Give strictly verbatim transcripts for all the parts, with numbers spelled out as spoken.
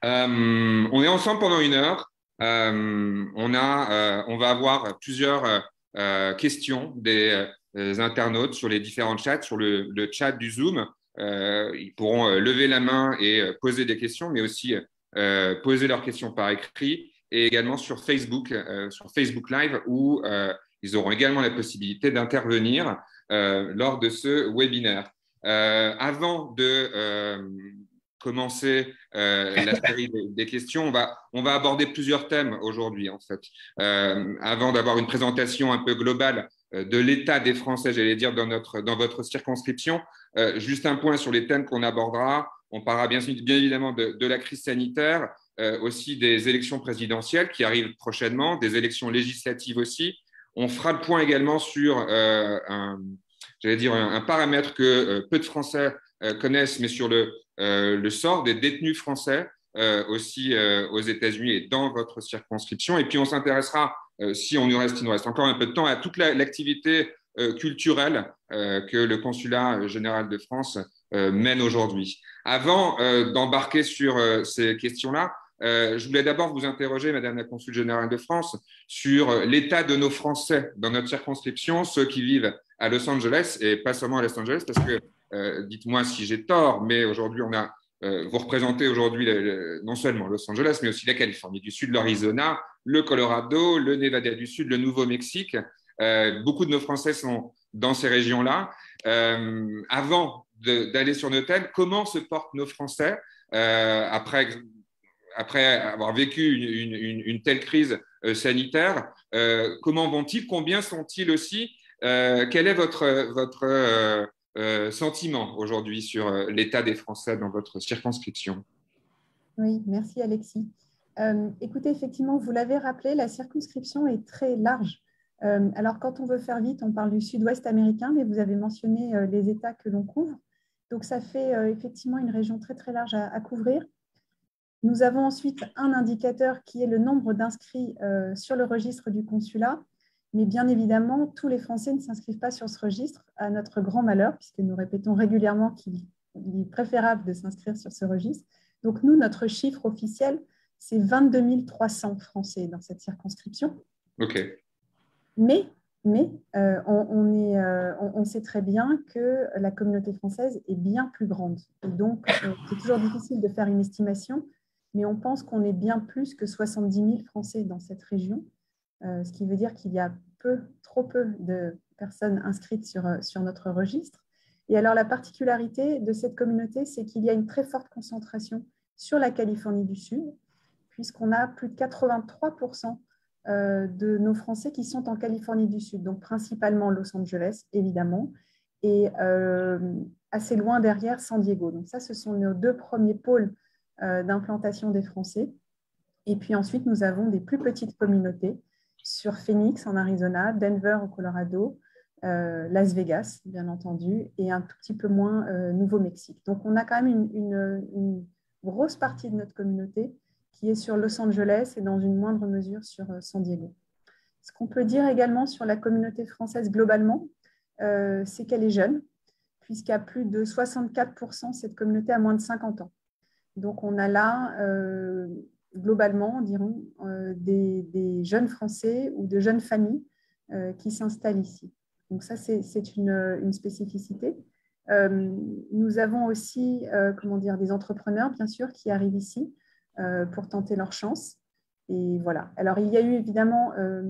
Euh, on est ensemble pendant une heure. Euh, on a, euh, on va avoir plusieurs euh, euh, questions des, euh, internautes sur les différents chats, sur le, le chat du Zoom. Euh, ils pourront euh, lever la main et euh, poser des questions, mais aussi euh, poser leurs questions par écrit, et également sur Facebook, euh, sur Facebook Live, où euh, ils auront également la possibilité d'intervenir euh, lors de ce webinaire. Euh, avant de euh, commencer euh, la série des, des questions, on va, on va aborder plusieurs thèmes aujourd'hui, en fait. Euh, avant d'avoir une présentation un peu globale euh, de l'état des Français, j'allais dire, dans, notre, dans votre circonscription, euh, juste un point sur les thèmes qu'on abordera. On parlera bien, bien évidemment de, de la crise sanitaire, euh, aussi des élections présidentielles qui arrivent prochainement, des élections législatives aussi. On fera le point également sur euh, un, j'allais dire, un, un paramètre que euh, peu de Français euh, connaissent, mais sur le, euh, le sort des détenus français euh, aussi euh, aux États-Unis et dans votre circonscription. Et puis, on s'intéressera, euh, si on nous reste, il nous reste encore un peu de temps, à toute la, l'activité euh, culturelle euh, que le Consulat général de France euh, mène aujourd'hui. Avant euh, d'embarquer sur euh, ces questions-là, euh, je voulais d'abord vous interroger, Madame la Consul générale de France, sur l'état de nos Français dans notre circonscription, ceux qui vivent à Los Angeles, et pas seulement à Los Angeles, parce que, euh, dites-moi si j'ai tort, mais aujourd'hui, on a, euh, vous représentez aujourd'hui le, le, non seulement Los Angeles, mais aussi la Californie du Sud, l'Arizona, le Colorado, le Nevada du Sud, le Nouveau-Mexique. Euh, beaucoup de nos Français sont dans ces régions-là. Euh, avant de, d'aller sur nos thèmes, comment se portent nos Français euh, après après avoir vécu une, une, une telle crise euh, sanitaire, euh, comment vont-ils? Combien sont-ils aussi? euh, Quel est votre, votre euh, euh, sentiment aujourd'hui sur euh, l'état des Français dans votre circonscription? Oui, merci Alexis. Euh, écoutez, effectivement, vous l'avez rappelé, la circonscription est très large. Euh, alors, quand on veut faire vite, on parle du sud-ouest américain, mais vous avez mentionné euh, les États que l'on couvre. Donc, ça fait euh, effectivement une région très, très large à, à couvrir. Nous avons ensuite un indicateur qui est le nombre d'inscrits euh, sur le registre du consulat. Mais bien évidemment, tous les Français ne s'inscrivent pas sur ce registre, à notre grand malheur, puisque nous répétons régulièrement qu'il est préférable de s'inscrire sur ce registre. Donc nous, notre chiffre officiel, c'est vingt-deux mille trois cents Français dans cette circonscription. OK. Mais, mais euh, on, on, est, euh, on, on sait très bien que la communauté française est bien plus grande. Et donc, euh, c'est toujours difficile de faire une estimation, mais on pense qu'on est bien plus que soixante-dix mille Français dans cette région, euh, ce qui veut dire qu'il y a peu, trop peu de personnes inscrites sur, sur notre registre. Et alors, la particularité de cette communauté, c'est qu'il y a une très forte concentration sur la Californie du Sud, puisqu'on a plus de quatre-vingt-trois pour cent de nos Français qui sont en Californie du Sud, donc principalement Los Angeles, évidemment, et euh, assez loin derrière San Diego. Donc ça, ce sont nos deux premiers pôles euh, d'implantation des Français. Et puis ensuite, nous avons des plus petites communautés sur Phoenix en Arizona, Denver au Colorado, euh, Las Vegas, bien entendu, et un tout petit peu moins euh, Nouveau-Mexique. Donc, on a quand même une, une, une, grosse partie de notre communauté qui est sur Los Angeles et dans une moindre mesure sur euh, San Diego. Ce qu'on peut dire également sur la communauté française globalement, euh, c'est qu'elle est jeune, puisqu'à plus de soixante-quatre pour cent, cette communauté a moins de cinquante ans. Donc, on a là, euh, globalement, dirons, euh, des, des jeunes Français ou de jeunes familles euh, qui s'installent ici. Donc, ça, c'est, c'est une, une spécificité. Euh, nous avons aussi, euh, comment dire, des entrepreneurs, bien sûr, qui arrivent ici euh, pour tenter leur chance. Et voilà. Alors, il y a eu évidemment, euh,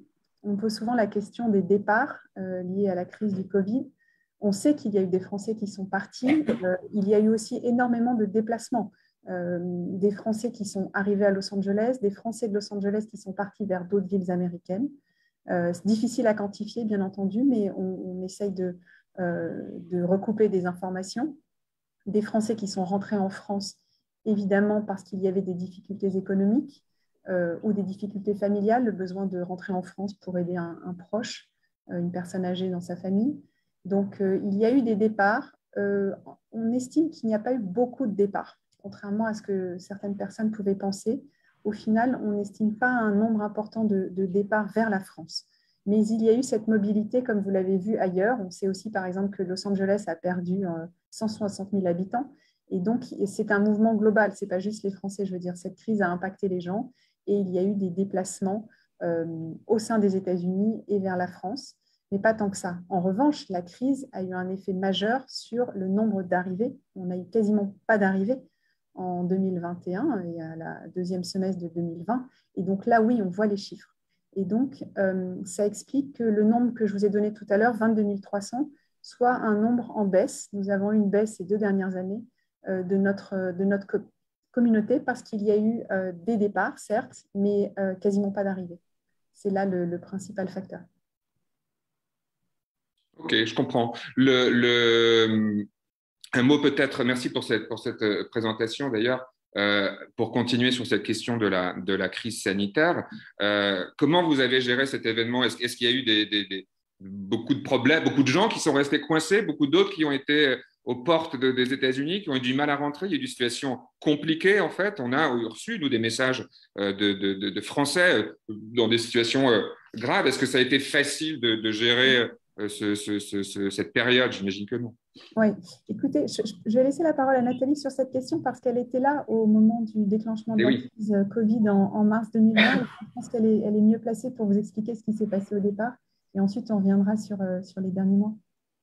on pose souvent la question des départs euh, liés à la crise du Covid. On sait qu'il y a eu des Français qui sont partis. Euh, il y a eu aussi énormément de déplacements. Euh, des Français qui sont arrivés à Los Angeles, des Français de Los Angeles qui sont partis vers d'autres villes américaines. Euh, c'est difficile à quantifier, bien entendu, mais on, on essaye de, euh, de recouper des informations. Des Français qui sont rentrés en France, évidemment parce qu'il y avait des difficultés économiques euh, ou des difficultés familiales, le besoin de rentrer en France pour aider un, un proche, euh, une personne âgée dans sa famille. Donc, euh, il y a eu des départs. Euh, on estime qu'il n'y a pas eu beaucoup de départs, contrairement à ce que certaines personnes pouvaient penser. Au final, on n'estime pas un nombre important de, de départs vers la France. Mais il y a eu cette mobilité, comme vous l'avez vu ailleurs. On sait aussi, par exemple, que Los Angeles a perdu cent soixante mille habitants. Et donc, c'est un mouvement global, ce n'est pas juste les Français, je veux dire, cette crise a impacté les gens et il y a eu des déplacements euh, au sein des États-Unis et vers la France, mais pas tant que ça. En revanche, la crise a eu un effet majeur sur le nombre d'arrivées. On n'a eu quasiment pas d'arrivées en deux mille vingt et un et à la deuxième semestre de deux mille vingt. Et donc là, oui, on voit les chiffres. Et donc, euh, ça explique que le nombre que je vous ai donné tout à l'heure, vingt-deux mille trois cents, soit un nombre en baisse. Nous avons eu une baisse ces deux dernières années euh, de notre, de notre co communauté parce qu'il y a eu euh, des départs, certes, mais euh, quasiment pas d'arrivée. C'est là le, le principal facteur. Ok, je comprends. Le, le, un mot peut-être, merci pour cette, pour cette présentation d'ailleurs, euh, pour continuer sur cette question de la, de la crise sanitaire. Euh, comment vous avez géré cet événement? Est-ce, est-ce qu'il y a eu des, des, des, beaucoup de problèmes, beaucoup de gens qui sont restés coincés, beaucoup d'autres qui ont été aux portes de, des États-Unis, qui ont eu du mal à rentrer? Il y a eu des situations compliquées en fait. On a reçu, nous, des messages de, de, de, de Français dans des situations graves. Est-ce que ça a été facile de, de gérer ce, ce, ce, cette période? J'imagine que non. Oui, écoutez, je, je vais laisser la parole à Nathalie sur cette question parce qu'elle était là au moment du déclenchement de Et la oui. crise Covid en, en mars deux mille vingt. Je pense qu'elle est, elle est mieux placée pour vous expliquer ce qui s'est passé au départ. Et ensuite, on reviendra sur, sur les derniers mois.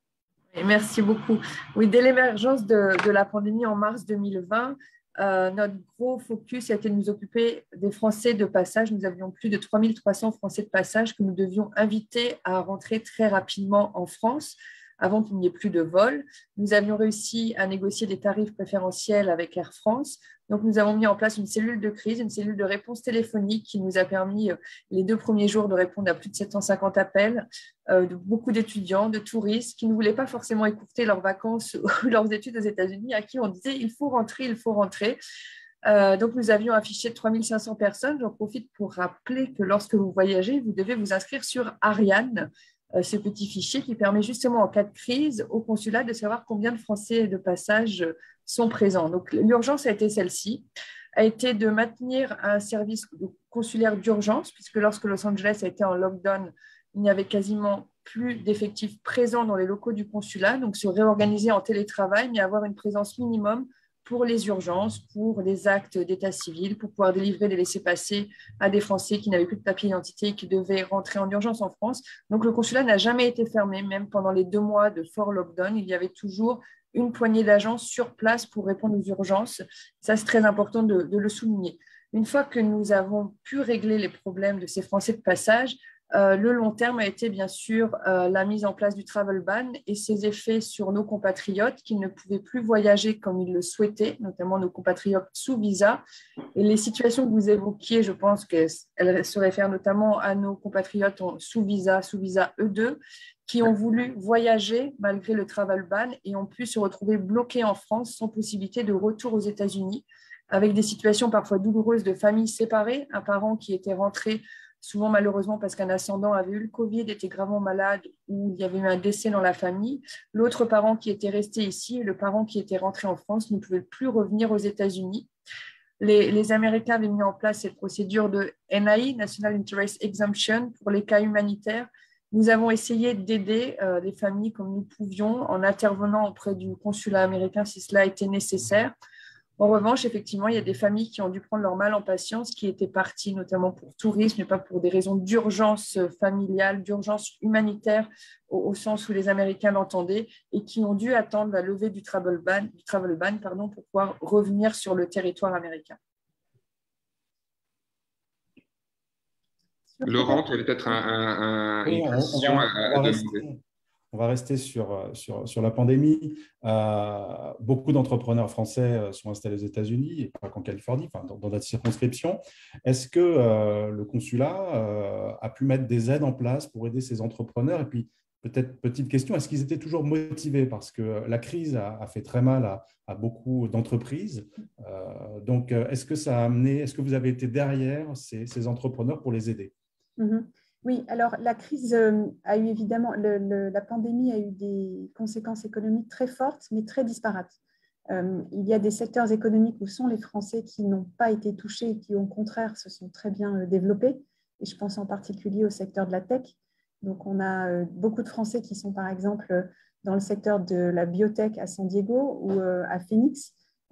Merci beaucoup. Oui, dès l'émergence de, de la pandémie en mars deux mille vingt, euh, notre gros focus a été de nous occuper des Français de passage. Nous avions plus de trois mille trois cents Français de passage que nous devions inviter à rentrer très rapidement en France avant qu'il n'y ait plus de vol. Nous avions réussi à négocier des tarifs préférentiels avec Air France. Donc, nous avons mis en place une cellule de crise, une cellule de réponse téléphonique qui nous a permis, les deux premiers jours, de répondre à plus de sept cent cinquante appels euh, de beaucoup d'étudiants, de touristes qui ne voulaient pas forcément écourter leurs vacances ou leurs études aux États-Unis, à qui on disait « il faut rentrer, il faut rentrer ». Euh, donc, nous avions affiché trois mille cinq cents personnes. J'en profite pour rappeler que lorsque vous voyagez, vous devez vous inscrire sur Ariane, euh, ce petit fichier qui permet justement en cas de crise au consulat de savoir combien de Français de passage sont présents. Donc, l'urgence a été celle-ci, a été de maintenir un service consulaire d'urgence, puisque lorsque Los Angeles a été en lockdown, il n'y avait quasiment plus d'effectifs présents dans les locaux du consulat, donc se réorganiser en télétravail, mais avoir une présence minimum pour les urgences, pour les actes d'état civil, pour pouvoir délivrer des laissez-passer à des Français qui n'avaient plus de papier d'identité et qui devaient rentrer en urgence en France. Donc, le consulat n'a jamais été fermé, même pendant les deux mois de fort lockdown. Il y avait toujours une poignée d'agents sur place pour répondre aux urgences. Ça, c'est très important de, de le souligner. Une fois que nous avons pu régler les problèmes de ces Français de passage, Euh, le long terme a été bien sûr euh, la mise en place du travel ban et ses effets sur nos compatriotes qui ne pouvaient plus voyager comme ils le souhaitaient, notamment nos compatriotes sous visa. Et les situations que vous évoquiez, je pense qu'elles se réfèrent notamment à nos compatriotes sous visa, sous visa E deux, qui ont voulu voyager malgré le travel ban et ont pu se retrouver bloqués en France sans possibilité de retour aux États-Unis, avec des situations parfois douloureuses de familles séparées, un parent qui était rentré souvent malheureusement parce qu'un ascendant avait eu le Covid, était gravement malade ou il y avait eu un décès dans la famille. L'autre parent qui était resté ici et le parent qui était rentré en France ne pouvait plus revenir aux États-Unis. Les, les Américains avaient mis en place cette procédure de N I E, National Interest Exemption, pour les cas humanitaires. Nous avons essayé d'aider euh, les familles comme nous pouvions en intervenant auprès du consulat américain si cela était nécessaire. En revanche, effectivement, il y a des familles qui ont dû prendre leur mal en patience, qui étaient parties notamment pour tourisme, mais pas pour des raisons d'urgence familiale, d'urgence humanitaire, au, au sens où les Américains l'entendaient, et qui ont dû attendre la levée du travel ban, du travel ban pardon, pour pouvoir revenir sur le territoire américain. Laurent, tu avais peut-être un, un, un, oui, une on, question on va, à, on à va demander. rester, on va rester sur, sur, sur la pandémie. Euh, beaucoup d'entrepreneurs français sont installés aux États-Unis et pas qu'en Californie, enfin, dans, dans notre circonscription. Est-ce que euh, le consulat euh, a pu mettre des aides en place pour aider ces entrepreneurs? Et puis, peut-être petite question, est-ce qu'ils étaient toujours motivés? Parce que la crise a, a fait très mal à, à beaucoup d'entreprises. Euh, donc, est-ce que ça a amené, est-ce que vous avez été derrière ces, ces entrepreneurs pour les aider? Mm-hmm. Oui, alors la crise euh, a eu évidemment, le, le, la pandémie a eu des conséquences économiques très fortes, mais très disparates. Euh, il y a des secteurs économiques où sont les Français qui n'ont pas été touchés et qui, au contraire, se sont très bien euh, développés. Et je pense en particulier au secteur de la tech. Donc, on a euh, beaucoup de Français qui sont, par exemple, dans le secteur de la biotech à San Diego ou euh, à Phoenix,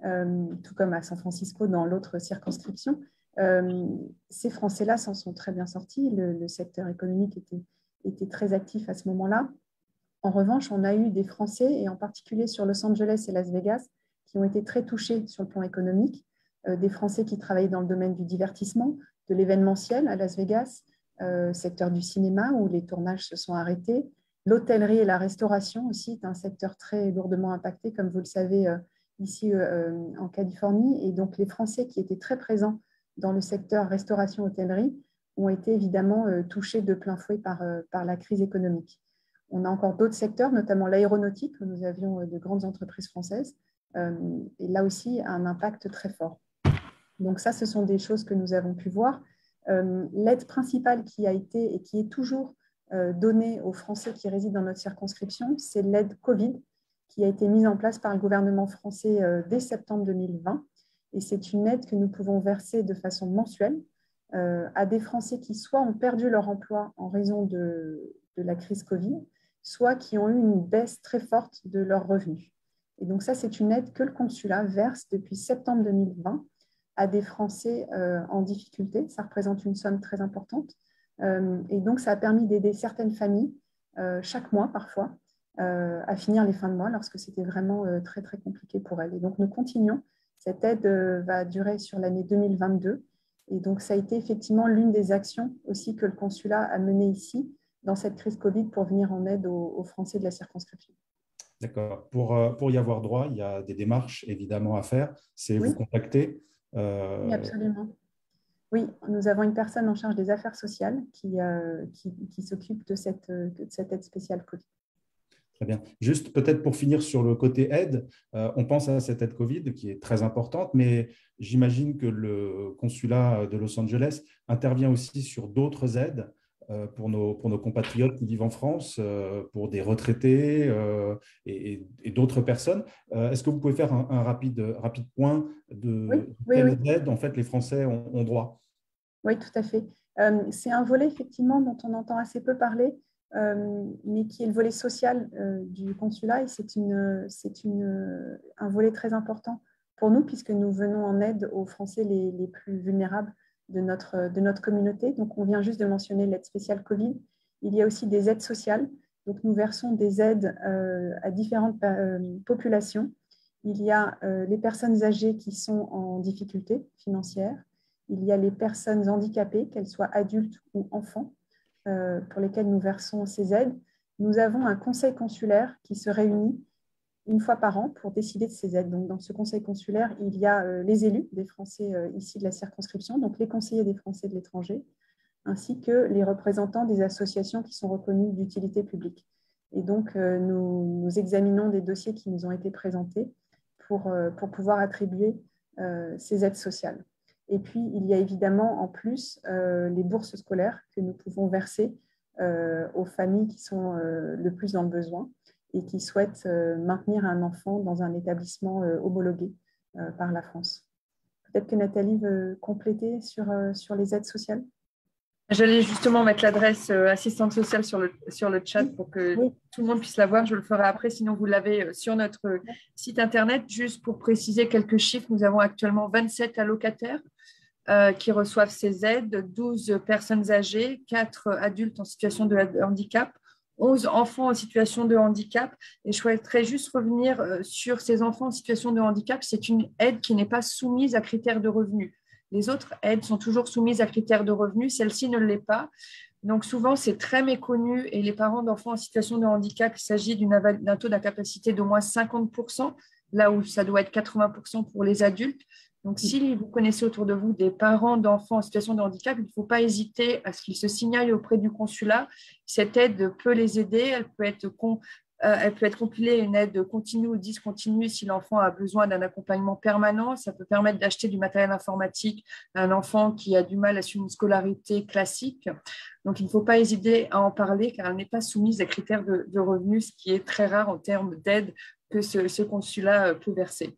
euh, tout comme à San Francisco dans l'autre circonscription. Euh, ces Français-là s'en sont très bien sortis. Le, le secteur économique était, était très actif à ce moment-là. En revanche, on a eu des Français, et en particulier sur Los Angeles et Las Vegas, qui ont été très touchés sur le plan économique. Euh, des Français qui travaillaient dans le domaine du divertissement, de l'événementiel à Las Vegas, euh, secteur du cinéma où les tournages se sont arrêtés. L'hôtellerie et la restauration aussi est un secteur très lourdement impacté, comme vous le savez, euh, ici euh, en Californie. Et donc, les Français qui étaient très présents dans le secteur restauration-hôtellerie ont été évidemment euh, touchés de plein fouet par, euh, par la crise économique. On a encore d'autres secteurs, notamment l'aéronautique, où nous avions euh, de grandes entreprises françaises, euh, et là aussi un impact très fort. Donc ça, ce sont des choses que nous avons pu voir. Euh, l'aide principale qui a été et qui est toujours euh, donnée aux Français qui résident dans notre circonscription, c'est l'aide Covid, qui a été mise en place par le gouvernement français euh, dès septembre deux mille vingt. Et c'est une aide que nous pouvons verser de façon mensuelle euh, à des Français qui soit ont perdu leur emploi en raison de, de la crise Covid, soit qui ont eu une baisse très forte de leurs revenus. Et donc ça, c'est une aide que le consulat verse depuis septembre deux mille vingt à des Français euh, en difficulté. Ça représente une somme très importante. Euh, et donc, ça a permis d'aider certaines familles, euh, chaque mois parfois, euh, à finir les fins de mois lorsque c'était vraiment euh, très, très compliqué pour elles. Et donc, nous continuons. Cette aide euh, va durer sur l'année deux mille vingt-deux. Et donc, ça a été effectivement l'une des actions aussi que le consulat a menées ici, dans cette crise Covid, pour venir en aide aux, aux Français de la circonscription. D'accord. Pour, pour y avoir droit, il y a des démarches évidemment à faire. C'est Oui. Vous contacter. Euh... Oui, absolument. Oui, nous avons une personne en charge des affaires sociales qui, euh, qui, qui s'occupe de cette, de cette aide spéciale Covid. Très bien. Juste peut-être pour finir sur le côté aide, euh, on pense à cette aide Covid qui est très importante, mais j'imagine que le consulat de Los Angeles intervient aussi sur d'autres aides euh, pour, nos, pour nos compatriotes qui vivent en France, euh, pour des retraités euh, et, et d'autres personnes. Euh, est-ce que vous pouvez faire un, un rapide, rapide point de oui, oui, quelles oui. aides en fait, les Français ont, ont droit? Oui, tout à fait. Euh, c'est un volet effectivement dont on entend assez peu parler, euh, mais qui est le volet social euh, du consulat, et c'est une, c'est une, un volet très important pour nous puisque nous venons en aide aux Français les, les plus vulnérables de notre, de notre communauté. Donc, on vient juste de mentionner l'aide spéciale Covid. Il y a aussi des aides sociales. Donc, nous versons des aides euh, à différentes euh, populations. Il y a euh, les personnes âgées qui sont en difficulté financière. Il y a les personnes handicapées, qu'elles soient adultes ou enfants, euh, pour lesquelles nous versons ces aides. Nous avons un conseil consulaire qui se réunit une fois par an pour décider de ces aides. Donc, dans ce conseil consulaire, il y a euh, les élus des Français euh, ici de la circonscription, donc les conseillers des Français de l'étranger, ainsi que les représentants des associations qui sont reconnues d'utilité publique. Et donc, euh, nous, nous examinons des dossiers qui nous ont été présentés pour, euh, pour pouvoir attribuer euh, ces aides sociales. Et puis, il y a évidemment en plus euh, les bourses scolaires que nous pouvons verser euh, aux familles qui sont euh, le plus dans le besoin et qui souhaitent euh, maintenir un enfant dans un établissement euh, homologué euh, par la France. Peut-être que Nathalie veut compléter sur, euh, sur les aides sociales. J'allais justement mettre l'adresse euh, assistante sociale sur le, sur le chat pour que oui. tout le monde puisse la voir. Je le ferai après, sinon vous l'avez sur notre site internet. Juste pour préciser quelques chiffres, nous avons actuellement vingt-sept allocataires euh, qui reçoivent ces aides, douze personnes âgées, quatre adultes en situation de handicap, onze enfants en situation de handicap. Et je souhaiterais juste revenir sur ces enfants en situation de handicap. C'est une aide qui n'est pas soumise à critères de revenus. Les autres aides sont toujours soumises à critères de revenus, celle-ci ne l'est pas. Donc souvent, c'est très méconnu et les parents d'enfants en situation de handicap, il s'agit d'un taux d'incapacité d'au moins cinquante pour cent, là où ça doit être quatre-vingts pour cent pour les adultes. Donc si vous connaissez autour de vous des parents d'enfants en situation de handicap, il ne faut pas hésiter à ce qu'ils se signalent auprès du consulat. Cette aide peut les aider, elle peut être con, Euh, elle peut être compilée une aide continue ou discontinue si l'enfant a besoin d'un accompagnement permanent. Ça peut permettre d'acheter du matériel informatique à un enfant qui a du mal à suivre une scolarité classique. Donc, il ne faut pas hésiter à en parler car elle n'est pas soumise à critères de, de revenus, ce qui est très rare en termes d'aide que ce, ce consulat peut verser.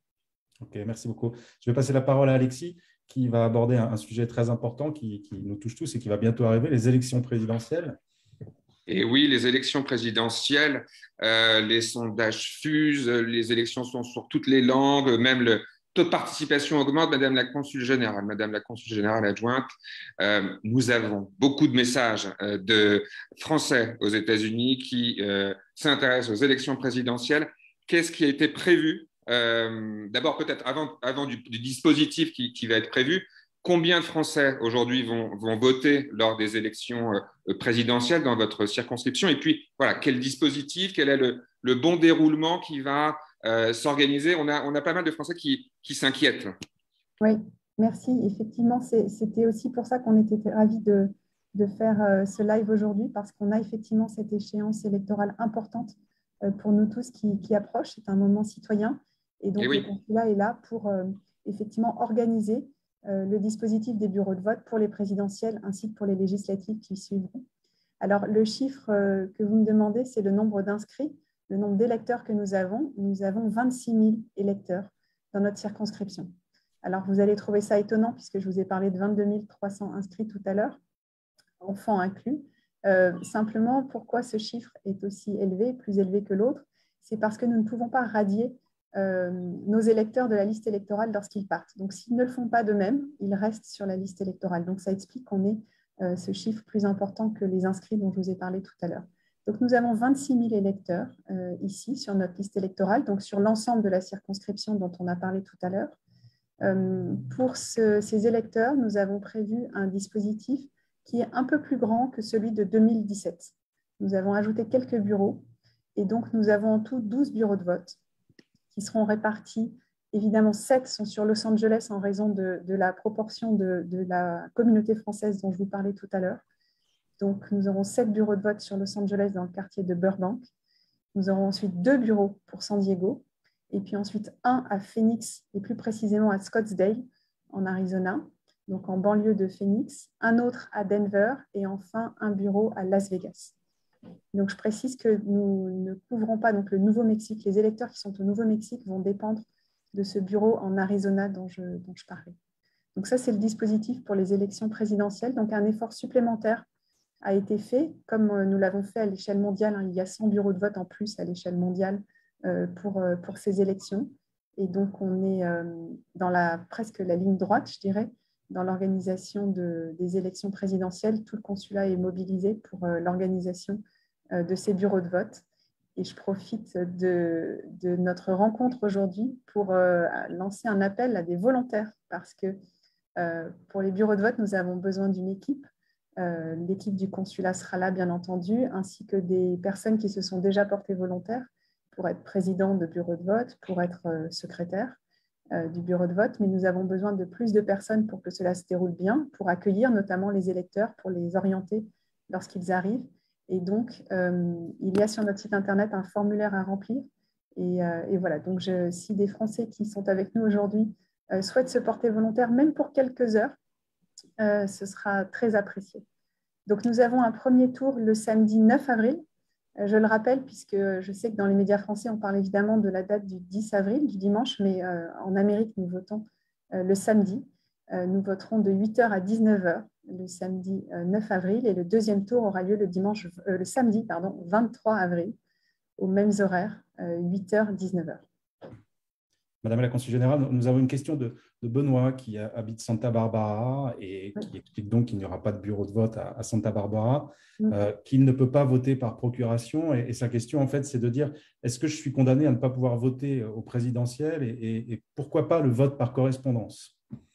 Ok, merci beaucoup. Je vais passer la parole à Alexis qui va aborder un, un sujet très important qui, qui nous touche tous et qui va bientôt arriver, les élections présidentielles. Et oui, les élections présidentielles, euh, les sondages fusent, les élections sont sur toutes les langues, même le taux de participation augmente. Madame la consul générale, Madame la consul générale adjointe, euh, nous avons beaucoup de messages euh, de Français aux États-Unis qui euh, s'intéressent aux élections présidentielles. Qu'est-ce qui a été prévu? Euh, d'abord, peut-être avant, avant du, du dispositif qui, qui va être prévu, combien de Français aujourd'hui vont, vont voter lors des élections euh, présidentielles dans votre circonscription? Et puis, voilà, quel dispositif, quel est le, le bon déroulement qui va euh, s'organiser? On a, on a pas mal de Français qui, qui s'inquiètent. Oui, merci. Effectivement, c'était aussi pour ça qu'on était ravis de, de faire euh, ce live aujourd'hui, parce qu'on a effectivement cette échéance électorale importante euh, pour nous tous qui, qui approche. C'est un moment citoyen. Et donc, Et oui. le consulat est là pour euh, effectivement organiser euh, le dispositif des bureaux de vote pour les présidentielles ainsi que pour les législatives qui suivront. Alors, le chiffre euh, que vous me demandez, c'est le nombre d'inscrits, le nombre d'électeurs que nous avons. Nous avons vingt-six mille électeurs dans notre circonscription. Alors, vous allez trouver ça étonnant puisque je vous ai parlé de vingt-deux mille trois cents inscrits tout à l'heure, enfants inclus. Euh, simplement, pourquoi ce chiffre est aussi élevé, plus élevé que l'autre? C'est parce que nous ne pouvons pas radier Euh, nos électeurs de la liste électorale lorsqu'ils partent. Donc, s'ils ne le font pas d'eux-mêmes, ils restent sur la liste électorale. Donc, ça explique qu'on ait euh, ce chiffre plus important que les inscrits dont je vous ai parlé tout à l'heure. Donc, nous avons vingt-six mille électeurs euh, ici sur notre liste électorale, donc sur l'ensemble de la circonscription dont on a parlé tout à l'heure. Euh, pour ce, ces électeurs, nous avons prévu un dispositif qui est un peu plus grand que celui de deux mille dix-sept. Nous avons ajouté quelques bureaux et donc nous avons en tout douze bureaux de vote qui seront répartis. Évidemment, sept sont sur Los Angeles en raison de, de la proportion de, de la communauté française dont je vous parlais tout à l'heure. Donc, nous aurons sept bureaux de vote sur Los Angeles dans le quartier de Burbank. Nous aurons ensuite deux bureaux pour San Diego et puis ensuite un à Phoenix et plus précisément à Scottsdale en Arizona, donc en banlieue de Phoenix, un autre à Denver et enfin un bureau à Las Vegas. Donc, je précise que nous ne couvrons pas donc, le Nouveau-Mexique. Les électeurs qui sont au Nouveau-Mexique vont dépendre de ce bureau en Arizona dont je, dont je parlais. Donc, ça, c'est le dispositif pour les élections présidentielles. Donc, un effort supplémentaire a été fait, comme nous l'avons fait à l'échelle mondiale. Hein, il y a cent bureaux de vote en plus à l'échelle mondiale euh, pour, pour ces élections. Et donc, on est euh, dans la, presque la ligne droite, je dirais, dans l'organisation de, des élections présidentielles. Tout le consulat est mobilisé pour euh, l'organisation euh, de ces bureaux de vote. Et je profite de, de notre rencontre aujourd'hui pour euh, lancer un appel à des volontaires parce que euh, pour les bureaux de vote, nous avons besoin d'une équipe. Euh, l'équipe du consulat sera là, bien entendu, ainsi que des personnes qui se sont déjà portées volontaires pour être président de bureau de vote, pour être euh, secrétaire du bureau de vote, mais nous avons besoin de plus de personnes pour que cela se déroule bien, pour accueillir notamment les électeurs, pour les orienter lorsqu'ils arrivent. Et donc, euh, il y a sur notre site internet un formulaire à remplir. Et, euh, et voilà, donc je, si des Français qui sont avec nous aujourd'hui euh, souhaitent se porter volontaire, même pour quelques heures, euh, ce sera très apprécié. Donc, nous avons un premier tour le samedi neuf avril. Je le rappelle, puisque je sais que dans les médias français, on parle évidemment de la date du dix avril, du dimanche, mais euh, en Amérique, nous votons euh, le samedi. Euh, nous voterons de huit heures à dix-neuf heures le samedi euh, neuf avril et le deuxième tour aura lieu le, dimanche, euh, le samedi pardon, vingt-trois avril, aux mêmes horaires, euh, huit heures à dix-neuf heures. Madame la consul générale, nous avons une question de, de Benoît qui habite Santa Barbara et qui explique donc qu'il n'y aura pas de bureau de vote à, à Santa Barbara, mm. euh, qu'il ne peut pas voter par procuration. Et, et sa question, en fait, c'est de dire, est-ce que je suis condamné à ne pas pouvoir voter au présidentiel et, et, et pourquoi pas le vote par correspondance?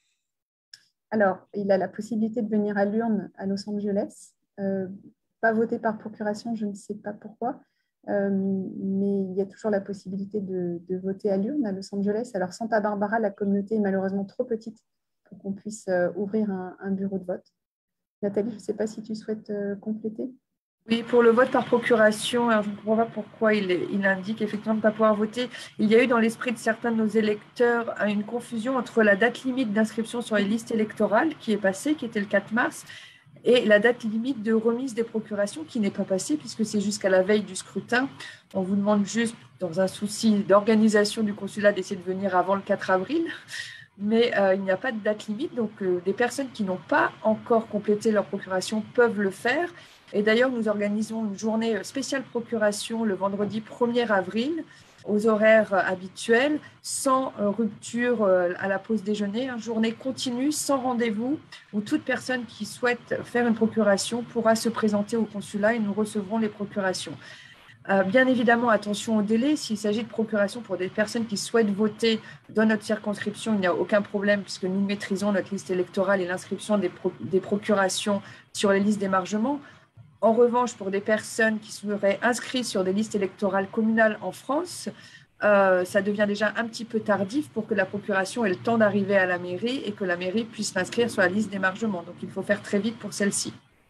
Alors, il a la possibilité de venir à l'urne à Los Angeles. Euh, pas voter par procuration, je ne sais pas pourquoi. Euh, mais il y a toujours la possibilité de, de voter à l'urne à Los Angeles. Alors, Santa Barbara, la communauté est malheureusement trop petite pour qu'on puisse euh, ouvrir un, un bureau de vote. Nathalie, je ne sais pas si tu souhaites euh, compléter. Oui, pour le vote par procuration, alors je ne comprends pas pourquoi il, il indique effectivement ne pas pouvoir voter. Il y a eu dans l'esprit de certains de nos électeurs une confusion entre la date limite d'inscription sur les listes électorales qui est passée, qui était le quatre mars, et la date limite de remise des procurations qui n'est pas passée puisque c'est jusqu'à la veille du scrutin. On vous demande juste, dans un souci d'organisation du consulat, d'essayer de venir avant le quatre avril, mais euh, il n'y a pas de date limite. Donc, euh, des personnes qui n'ont pas encore complété leur procuration peuvent le faire Et d'ailleurs, nous organisons une journée spéciale procuration le vendredi premier avril aux horaires habituels, sans rupture à la pause déjeuner, une journée continue, sans rendez-vous, où toute personne qui souhaite faire une procuration pourra se présenter au consulat et nous recevrons les procurations. Euh, bien évidemment, attention au délai. S'il s'agit de procuration pour des personnes qui souhaitent voter dans notre circonscription, il n'y a aucun problème puisque nous maîtrisons notre liste électorale et l'inscription des, pro des procurations sur les listes d'émargement. En revanche, pour des personnes qui seraient inscrites sur des listes électorales communales en France, euh, ça devient déjà un petit peu tardif pour que la procuration ait le temps d'arriver à la mairie et que la mairie puisse l'inscrire sur la liste d'émargement. Donc, il faut faire très vite pour celle-ci.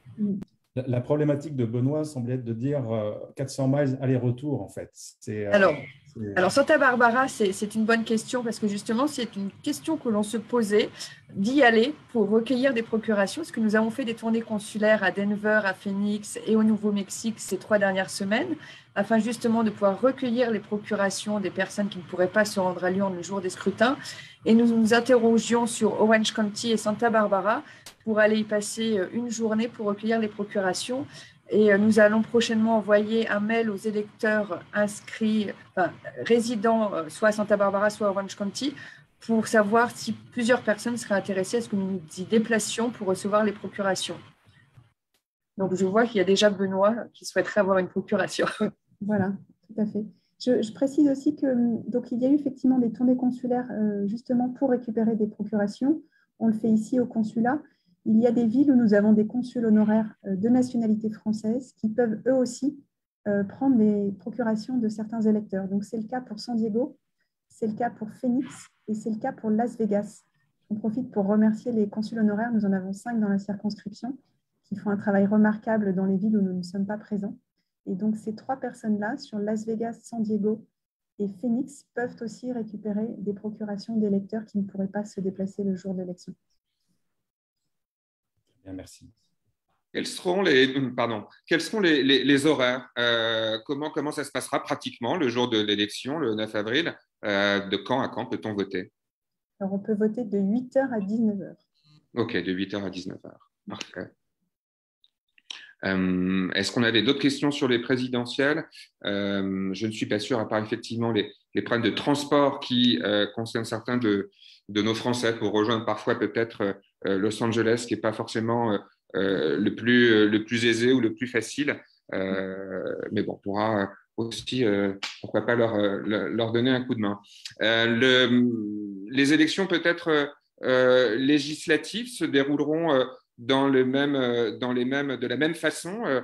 La problématique de Benoît semblait être de dire quatre cents miles aller-retour, en fait. Euh, alors, alors, Santa Barbara, c'est une bonne question parce que justement, c'est une question que l'on se posait d'y aller pour recueillir des procurations. Parce que nous avons fait des tournées consulaires à Denver, à Phoenix et au Nouveau-Mexique ces trois dernières semaines afin justement de pouvoir recueillir les procurations des personnes qui ne pourraient pas se rendre à Lyon le jour des scrutins. Et nous nous interrogions sur Orange County et Santa Barbara pour aller y passer une journée pour recueillir les procurations. Et nous allons prochainement envoyer un mail aux électeurs inscrits, enfin, résidents soit à Santa Barbara, soit à Orange County, pour savoir si plusieurs personnes seraient intéressées à ce que nous nous y déplacions pour recevoir les procurations. Donc, je vois qu'il y a déjà Benoît qui souhaiterait avoir une procuration. Voilà, tout à fait. Je, je précise aussi que donc, il y a eu effectivement des tournées consulaires euh, justement pour récupérer des procurations. On le fait ici au consulat. Il y a des villes où nous avons des consuls honoraires euh, de nationalité française qui peuvent eux aussi euh, prendre des procurations de certains électeurs. Donc, c'est le cas pour San Diego, c'est le cas pour Phoenix et c'est le cas pour Las Vegas. On profite pour remercier les consuls honoraires. Nous en avons cinq dans la circonscription qui font un travail remarquable dans les villes où nous ne sommes pas présents. Et donc, ces trois personnes-là, sur Las Vegas, San Diego et Phoenix, peuvent aussi récupérer des procurations d'électeurs qui ne pourraient pas se déplacer le jour de l'élection. Bien, merci. Quels seront les, pardon, quels seront les, les, les horaires euh, comment, comment ça se passera pratiquement le jour de l'élection, le neuf avril? euh, De quand à quand peut-on voter? Alors, on peut voter de huit heures à dix-neuf heures. Ok, de huit heures à dix-neuf heures. Parfait. Euh, Est-ce qu'on avait d'autres questions sur les présidentielles? euh, Je ne suis pas sûr, à part effectivement les, les problèmes de transport qui euh, concernent certains de, de nos Français pour rejoindre parfois peut-être euh, Los Angeles, qui n'est pas forcément euh, euh, le, plus, le plus aisé ou le plus facile. Euh, mais bon, on pourra aussi, euh, pourquoi pas, leur, leur donner un coup de main. Euh, le, les élections peut-être euh, législatives se dérouleront euh, dans, le même, dans les mêmes, de la même façon. Euh,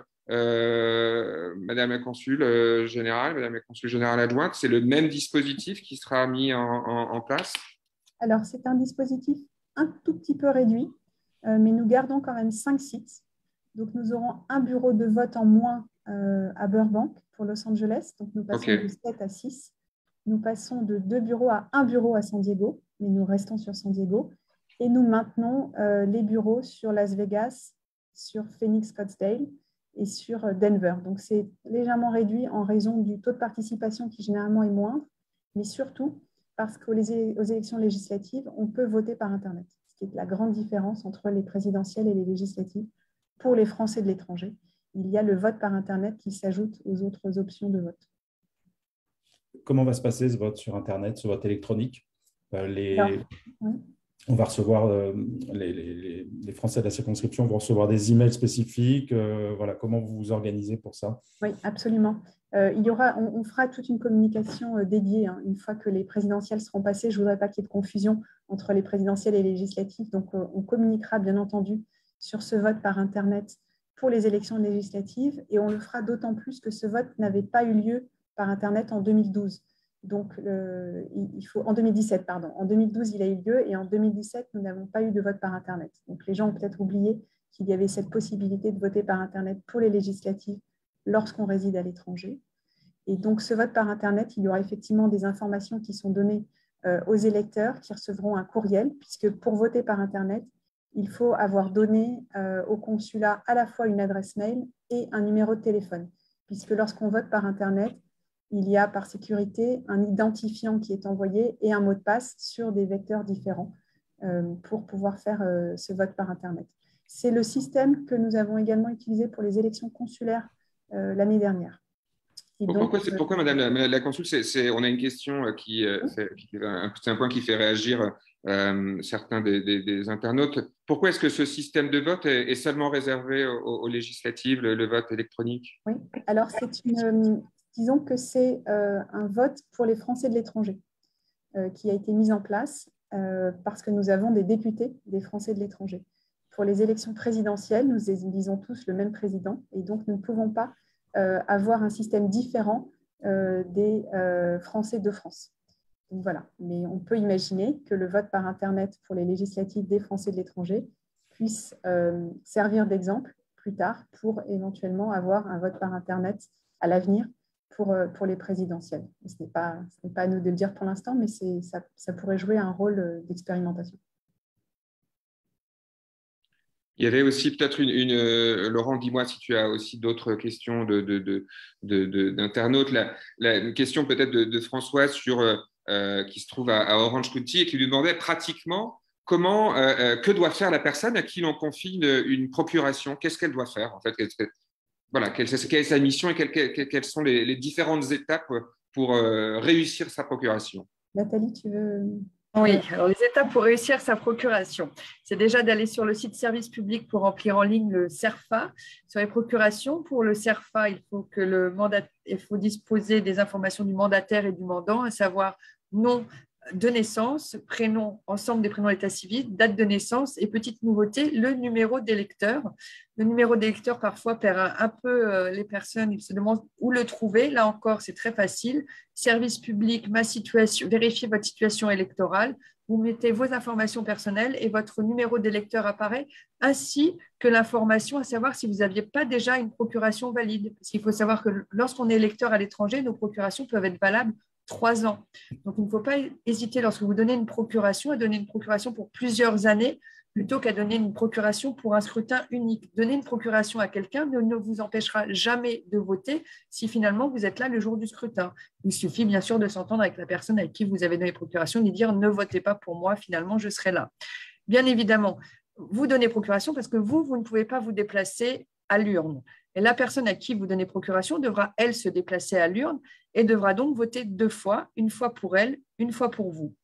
euh, Madame la consul euh, générale, Madame la consul générale adjointe, c'est le même dispositif qui sera mis en, en, en place? Alors, c'est un dispositif un tout petit peu réduit, euh, mais nous gardons quand même cinq sites. Donc, nous aurons un bureau de vote en moins euh, à Burbank pour Los Angeles. Donc, nous passons okay. de sept à six. Nous passons de deux bureaux à un bureau à San Diego, mais nous restons sur San Diego. Et nous maintenons euh, les bureaux sur Las Vegas, sur Phoenix Scottsdale et sur Denver. Donc, c'est légèrement réduit en raison du taux de participation qui généralement est moindre, mais surtout parce qu'aux élections législatives, on peut voter par Internet, ce qui est la grande différence entre les présidentielles et les législatives pour les Français de l'étranger. Il y a le vote par Internet qui s'ajoute aux autres options de vote. Comment va se passer ce vote sur Internet, ce vote électronique? euh, les... Alors, oui. On va recevoir, euh, les, les, les Français de la circonscription vont recevoir des emails spécifiques. Euh, voilà, comment vous vous organisez pour ça? Oui, absolument. Euh, il y aura, on, on fera toute une communication euh, dédiée hein, une fois que les présidentielles seront passées. Je ne voudrais pas qu'il y ait de confusion entre les présidentielles et les législatives. Donc, euh, on communiquera bien entendu sur ce vote par Internet pour les élections législatives et on le fera d'autant plus que ce vote n'avait pas eu lieu par Internet en deux mille douze. Donc, euh, il faut, en deux mille dix-sept, pardon. En deux mille douze, il a eu lieu et en deux mille dix-sept, nous n'avons pas eu de vote par Internet. Donc, les gens ont peut-être oublié qu'il y avait cette possibilité de voter par Internet pour les législatives lorsqu'on réside à l'étranger. Et donc, ce vote par Internet, il y aura effectivement des informations qui sont données euh, aux électeurs qui recevront un courriel, puisque pour voter par Internet, il faut avoir donné euh, au consulat à la fois une adresse mail et un numéro de téléphone, puisque lorsqu'on vote par Internet, il y a par sécurité un identifiant qui est envoyé et un mot de passe sur des vecteurs différents euh, pour pouvoir faire euh, ce vote par Internet. C'est le système que nous avons également utilisé pour les élections consulaires euh, l'année dernière. Et pourquoi, donc, pourquoi, Madame la, la Consul, c'est, c'est, on a une question qui, oui. c'est un point qui fait réagir euh, certains des, des, des internautes. Pourquoi est-ce que ce système de vote est, est seulement réservé aux, aux législatives, le, le vote électronique? Oui, alors c'est une, disons que c'est euh, un vote pour les Français de l'étranger euh, qui a été mis en place euh, parce que nous avons des députés des Français de l'étranger. Pour les élections présidentielles, nous élisons tous le même président et donc nous ne pouvons pas euh, avoir un système différent euh, des euh, Français de France. Donc voilà, mais on peut imaginer que le vote par Internet pour les législatives des Français de l'étranger puisse euh, servir d'exemple plus tard pour éventuellement avoir un vote par Internet à l'avenir pour, pour les présidentielles. Ce n'est pas, ce n'est pas à nous de le dire pour l'instant, mais ça, ça pourrait jouer un rôle d'expérimentation. Il y avait aussi peut-être une, une euh, Laurent, dis-moi si tu as aussi d'autres questions de, de, de, de, de, d'internautes. La, la, une question peut-être de, de François sur, euh, qui se trouve à, à Orange County et qui lui demandait pratiquement comment, euh, que doit faire la personne à qui l'on confie une, une procuration. Qu'est-ce qu'elle doit faire en fait? Voilà, quelle, quelle est sa mission et quelles, quelles, quelles sont les, les différentes étapes pour euh, réussir sa procuration? Nathalie, tu veux… Oui, alors les étapes pour réussir sa procuration, c'est déjà d'aller sur le site service public pour remplir en ligne le CERFA. Sur les procurations, pour le CERFA, il faut, que le mandat, il faut disposer des informations du mandataire et du mandant, à savoir nom de naissance, prénom, ensemble des prénoms d'état civil, date de naissance et petite nouveauté, le numéro d'électeur. Le numéro d'électeur, parfois, perd un, un peu les personnes, ils se demandent où le trouver. Là encore, c'est très facile. Service public, ma situation, vérifiez votre situation électorale. Vous mettez vos informations personnelles et votre numéro d'électeur apparaît, ainsi que l'information à savoir si vous n'aviez pas déjà une procuration valide. Parce qu'il faut savoir que lorsqu'on est électeur à l'étranger, nos procurations peuvent être valables trois ans. Donc, il ne faut pas hésiter lorsque vous donnez une procuration à donner une procuration pour plusieurs années plutôt qu'à donner une procuration pour un scrutin unique. Donner une procuration à quelqu'un ne, ne vous empêchera jamais de voter si finalement vous êtes là le jour du scrutin. Il suffit bien sûr de s'entendre avec la personne avec qui vous avez donné procuration et de dire « ne votez pas pour moi, finalement je serai là ». Bien évidemment, vous donnez procuration parce que vous, vous ne pouvez pas vous déplacer à l'urne. Et la personne à qui vous donnez procuration devra, elle, se déplacer à l'urne et devra donc voter deux fois, une fois pour elle, une fois pour vous.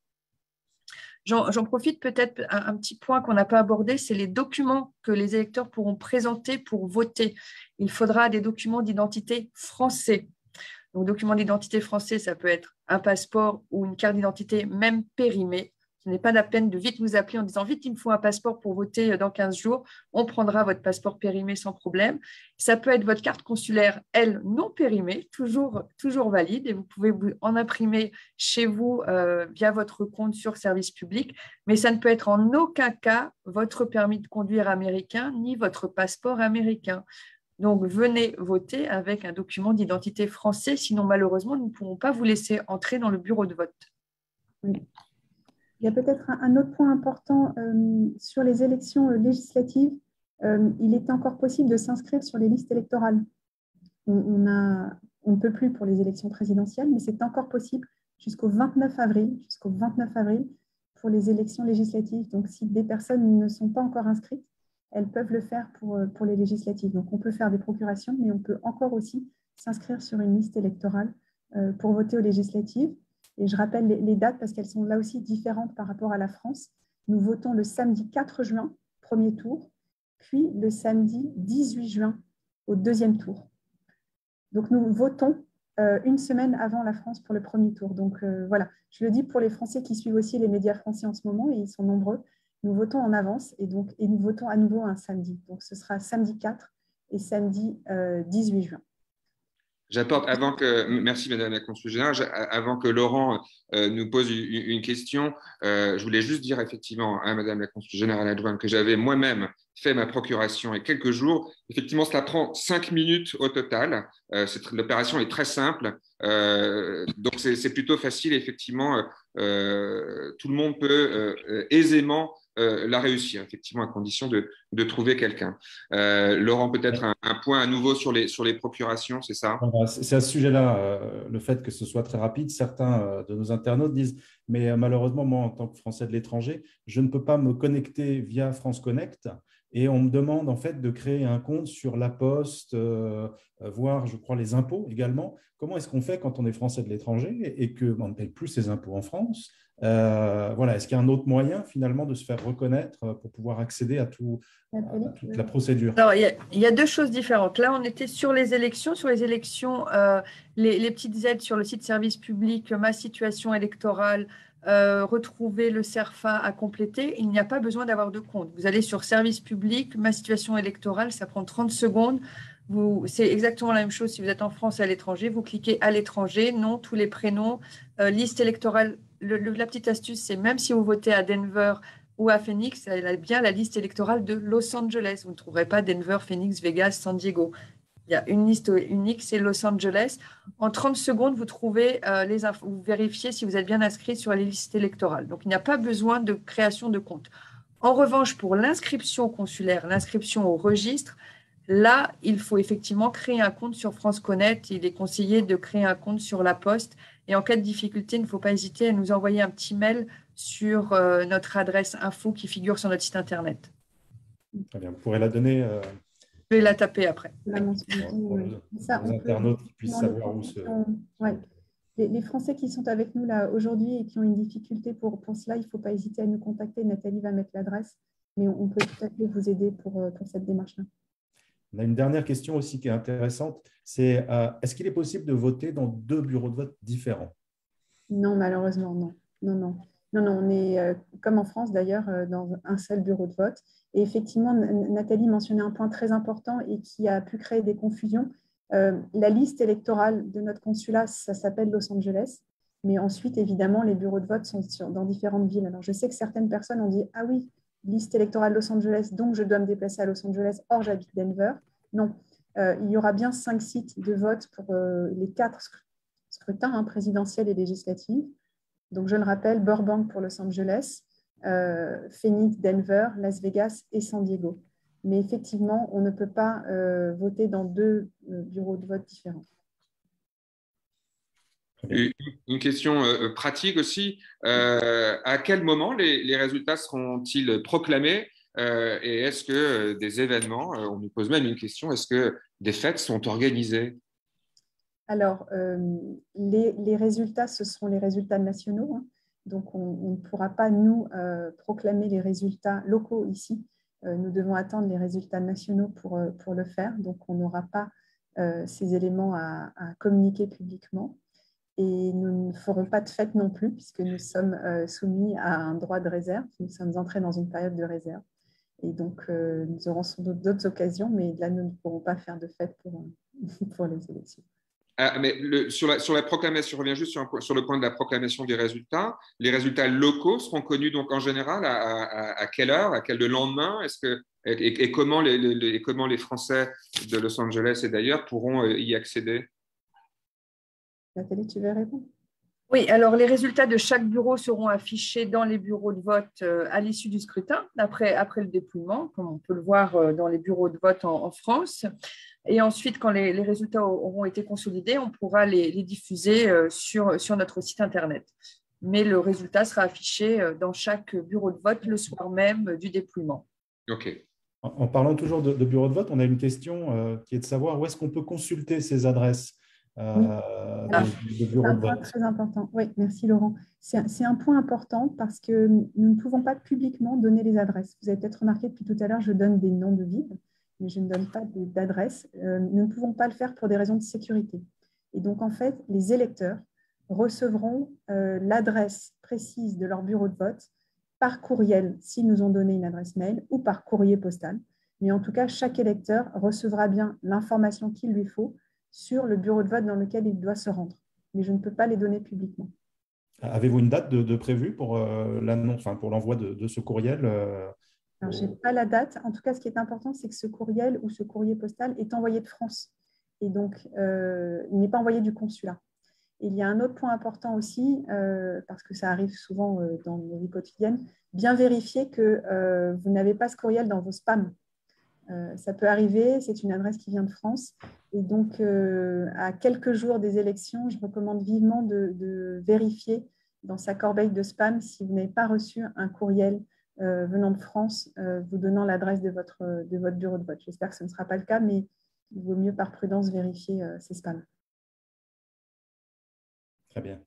J'en profite peut-être, un, un petit point qu'on n'a pas abordé, c'est les documents que les électeurs pourront présenter pour voter. Il faudra des documents d'identité français. Donc, documents d'identité français, ça peut être un passeport ou une carte d'identité même périmée. Ce n'est pas la peine de vite vous appeler en disant « vite, il me faut un passeport pour voter dans quinze jours ». On prendra votre passeport périmé sans problème. Ça peut être votre carte consulaire, elle, non périmée, toujours, toujours valide. Et vous pouvez vous en imprimer chez vous euh, via votre compte sur service public. Mais ça ne peut être en aucun cas votre permis de conduire américain ni votre passeport américain. Donc, venez voter avec un document d'identité français. Sinon, malheureusement, nous ne pourrons pas vous laisser entrer dans le bureau de vote. Oui. Il y a peut-être un autre point important euh, sur les élections législatives. Euh, il est encore possible de s'inscrire sur les listes électorales. On, on, a, on ne peut plus pour les élections présidentielles, mais c'est encore possible jusqu'au vingt-neuf avril, jusqu'au vingt-neuf avril pour les élections législatives. Donc, si des personnes ne sont pas encore inscrites, elles peuvent le faire pour, pour les législatives. Donc, on peut faire des procurations, mais on peut encore aussi s'inscrire sur une liste électorale euh, pour voter aux législatives. Et je rappelle les dates parce qu'elles sont là aussi différentes par rapport à la France. Nous votons le samedi quatre juin, premier tour, puis le samedi dix-huit juin au deuxième tour. Donc, nous votons euh, une semaine avant la France pour le premier tour. Donc, euh, voilà, je le dis pour les Français qui suivent aussi les médias français en ce moment, et ils sont nombreux. Nous votons en avance et, donc, et nous votons à nouveau un samedi. Donc, ce sera samedi quatre et samedi euh, dix-huit juin. J'apporte, avant que, merci Madame la Consul Générale, avant que Laurent euh, nous pose une, une question, euh, je voulais juste dire effectivement à Madame la Consul Générale adjointe que j'avais moi-même fait ma procuration il y a quelques jours. Effectivement, cela prend cinq minutes au total. Euh, L'opération est très simple, euh, donc c'est plutôt facile. Effectivement, euh, tout le monde peut euh, aisément euh, la réussir, effectivement, à condition de, de trouver quelqu'un. Euh, Laurent, peut-être un, un point à nouveau sur les, sur les procurations, c'est ça? Voilà, c'est c'est à ce sujet-là, euh, le fait que ce soit très rapide. Certains euh, de nos internautes disent, mais euh, malheureusement, moi, en tant que Français de l'étranger, je ne peux pas me connecter via France Connect. Et on me demande en fait de créer un compte sur La Poste, euh, euh, voire, je crois, les impôts également. Comment est-ce qu'on fait quand on est Français de l'étranger et qu'on ne paye plus ses impôts en France? Euh, voilà, est-ce qu'il y a un autre moyen finalement de se faire reconnaître euh, pour pouvoir accéder à, tout, à toute la procédure? Alors, il y, a, il y a deux choses différentes. Là, on était sur les élections. Sur les élections, euh, les, les petites aides sur le site service public, ma situation électorale, euh, retrouver le CERFA à compléter. Il n'y a pas besoin d'avoir de compte. Vous allez sur service public, ma situation électorale, ça prend trente secondes. C'est exactement la même chose si vous êtes en France et à l'étranger. Vous cliquez à l'étranger, nom, tous les prénoms, euh, liste électorale. Le, le, la petite astuce, c'est même si vous votez à Denver ou à Phoenix, elle a bien la liste électorale de Los Angeles. Vous ne trouverez pas Denver, Phoenix, Vegas, San Diego. Il y a une liste unique, c'est Los Angeles. En trente secondes, vous trouvez euh, les infos, vous vérifiez si vous êtes bien inscrit sur les listes électorales. Donc, il n'y a pas besoin de création de compte. En revanche, pour l'inscription consulaire, l'inscription au registre, là, il faut effectivement créer un compte sur France Connect. Il est conseillé de créer un compte sur La Poste. Et en cas de difficulté, il ne faut pas hésiter à nous envoyer un petit mail sur euh, notre adresse info qui figure sur notre site internet. Très bien. Vous pourrez la donner euh, Je vais la taper après. La mensualité, pour, pour oui. les, Ça, les on internautes peut, qui puissent dans savoir les, où se… ouais. les, les Français qui sont avec nous là aujourd'hui et qui ont une difficulté pour, pour cela, il ne faut pas hésiter à nous contacter. Nathalie va mettre l'adresse, mais on, on peut tout à fait vous aider pour, pour cette démarche-là. On a une dernière question aussi qui est intéressante, c'est euh, est-ce qu'il est possible de voter dans deux bureaux de vote différents? Non, malheureusement, non. Non, non. Non, non, on est, euh, comme en France d'ailleurs, euh, dans un seul bureau de vote. Et effectivement, Nathalie mentionnait un point très important et qui a pu créer des confusions. Euh, la liste électorale de notre consulat, ça s'appelle Los Angeles. Mais ensuite, évidemment, les bureaux de vote sont sur, dans différentes villes. Alors, je sais que certaines personnes ont dit « Ah oui, liste électorale Los Angeles, donc je dois me déplacer à Los Angeles, or j'habite Denver. » Non, euh, il y aura bien cinq sites de vote pour euh, les quatre scrutins hein, présidentiels et législatifs. Donc, je le rappelle, Burbank pour Los Angeles, euh, Phoenix, Denver, Las Vegas et San Diego. Mais effectivement, on ne peut pas euh, voter dans deux euh, bureaux de vote différents. Une, une question euh, pratique aussi. Euh, à quel moment les, les résultats seront-ils proclamés euh, et est-ce que euh, des événements, euh, on nous pose même une question, est-ce que des fêtes sont organisées? Alors, euh, les, les résultats, ce seront les résultats nationaux. Hein. Donc, on, on ne pourra pas, nous, euh, proclamer les résultats locaux ici. Euh, nous devons attendre les résultats nationaux pour, pour le faire. Donc, on n'aura pas euh, ces éléments à, à communiquer publiquement. Et nous ne ferons pas de fête non plus, puisque nous sommes euh, soumis à un droit de réserve. Nous sommes entrés dans une période de réserve. Et donc, euh, nous aurons sans doute d'autres occasions, mais là, nous ne pourrons pas faire de fête pour, pour les élections. Ah, mais le, sur, la, sur la proclamation, je reviens juste sur, un, sur le point de la proclamation des résultats. Les résultats locaux seront connus donc en général à, à, à quelle heure, à quel le lendemain est-ce que, et, et, comment les, les, et comment les Français de Los Angeles et d'ailleurs pourront y accéder? Nathalie, tu veux répondre? Oui, alors les résultats de chaque bureau seront affichés dans les bureaux de vote à l'issue du scrutin, après, après le dépouillement, comme on peut le voir dans les bureaux de vote en, en France. Et ensuite, quand les, les résultats auront été consolidés, on pourra les, les diffuser sur, sur notre site Internet. Mais le résultat sera affiché dans chaque bureau de vote le soir même du dépouillement. OK. En, en parlant toujours de, de bureau de vote, on a une question euh, qui est de savoir où est-ce qu'on peut consulter ces adresses. Euh, oui. Alors, de, de bureau c'est un de point vote. très important. Oui, merci Laurent. C'est un, un point important parce que nous ne pouvons pas publiquement donner les adresses. Vous avez peut-être remarqué depuis tout à l'heure, je donne des noms de villes, mais je ne donne pas d'adresses. Euh, nous ne pouvons pas le faire pour des raisons de sécurité. Et donc, en fait, les électeurs recevront euh, l'adresse précise de leur bureau de vote par courriel, s'ils nous ont donné une adresse mail, ou par courrier postal. Mais en tout cas, chaque électeur recevra bien l'information qu'il lui faut sur le bureau de vote dans lequel il doit se rendre. Mais je ne peux pas les donner publiquement. Avez-vous une date de, de prévue pour euh, l'annonce, enfin, pour l'envoi de, de ce courriel euh, Alors, je n'ai pas la date. En tout cas, ce qui est important, c'est que ce courriel ou ce courrier postal est envoyé de France. Et donc, euh, il n'est pas envoyé du consulat. Et il y a un autre point important aussi, euh, parce que ça arrive souvent euh, dans nos vies quotidiennes, bien vérifier que euh, vous n'avez pas ce courriel dans vos spams. Euh, ça peut arriver, c'est une adresse qui vient de France. Et donc, euh, à quelques jours des élections, je recommande vivement de, de vérifier dans sa corbeille de spam si vous n'avez pas reçu un courriel euh, venant de France euh, vous donnant l'adresse de votre, de votre bureau de vote. J'espère que ce ne sera pas le cas, mais il vaut mieux par prudence vérifier euh, ces spams. Très bien.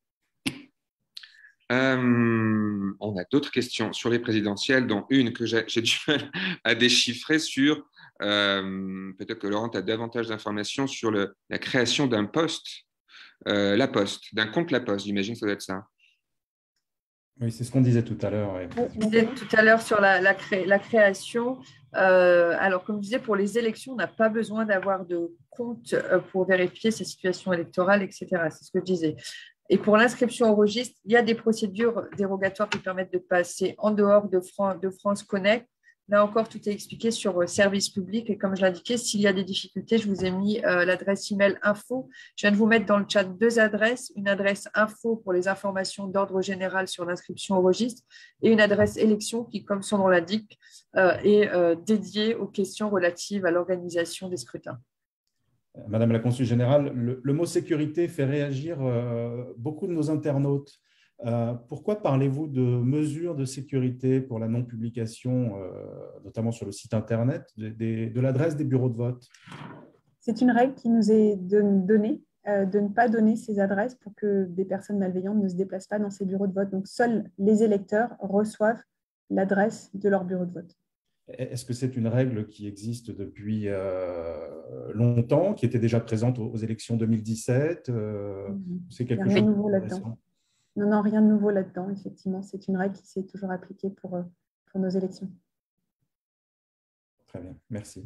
Euh, on a d'autres questions sur les présidentielles, dont une que j'ai du mal à déchiffrer sur, euh, peut-être que Laurent a davantage d'informations sur le, la création d'un poste, euh, la Poste, d'un compte La Poste, j'imagine que ça doit être ça. Oui, c'est ce qu'on disait tout à l'heure. Ouais. Je disais tout à l'heure sur la, la, cré, la création. Euh, alors, comme je disais, pour les élections, on n'a pas besoin d'avoir de compte pour vérifier sa situation électorale, et cetera. C'est ce que je disais. Et pour l'inscription au registre, il y a des procédures dérogatoires qui permettent de passer en dehors de, Fran de France Connect. Là encore, tout est expliqué sur service public. Et comme je l'indiquais, s'il y a des difficultés, je vous ai mis euh, l'adresse email info. Je viens de vous mettre dans le chat deux adresses. Une adresse info pour les informations d'ordre général sur l'inscription au registre et une adresse élection qui, comme son nom l'indique, euh, est euh, dédiée aux questions relatives à l'organisation des scrutins. Madame la consul générale, le, le mot sécurité fait réagir euh, beaucoup de nos internautes. Euh, pourquoi parlez-vous de mesures de sécurité pour la non-publication, euh, notamment sur le site Internet, de, de, de l'adresse des bureaux de vote? C'est une règle qui nous est donnée, euh, de ne pas donner ces adresses pour que des personnes malveillantes ne se déplacent pas dans ces bureaux de vote. Donc, seuls les électeurs reçoivent l'adresse de leur bureau de vote. Est-ce que c'est une règle qui existe depuis euh, longtemps, qui était déjà présente aux, aux élections deux mille dix-sept euh, C'est quelque chose de nouveau là-dedans? Non, non, rien de nouveau là-dedans. Effectivement, c'est une règle qui s'est toujours appliquée pour, pour nos élections. Très bien, merci.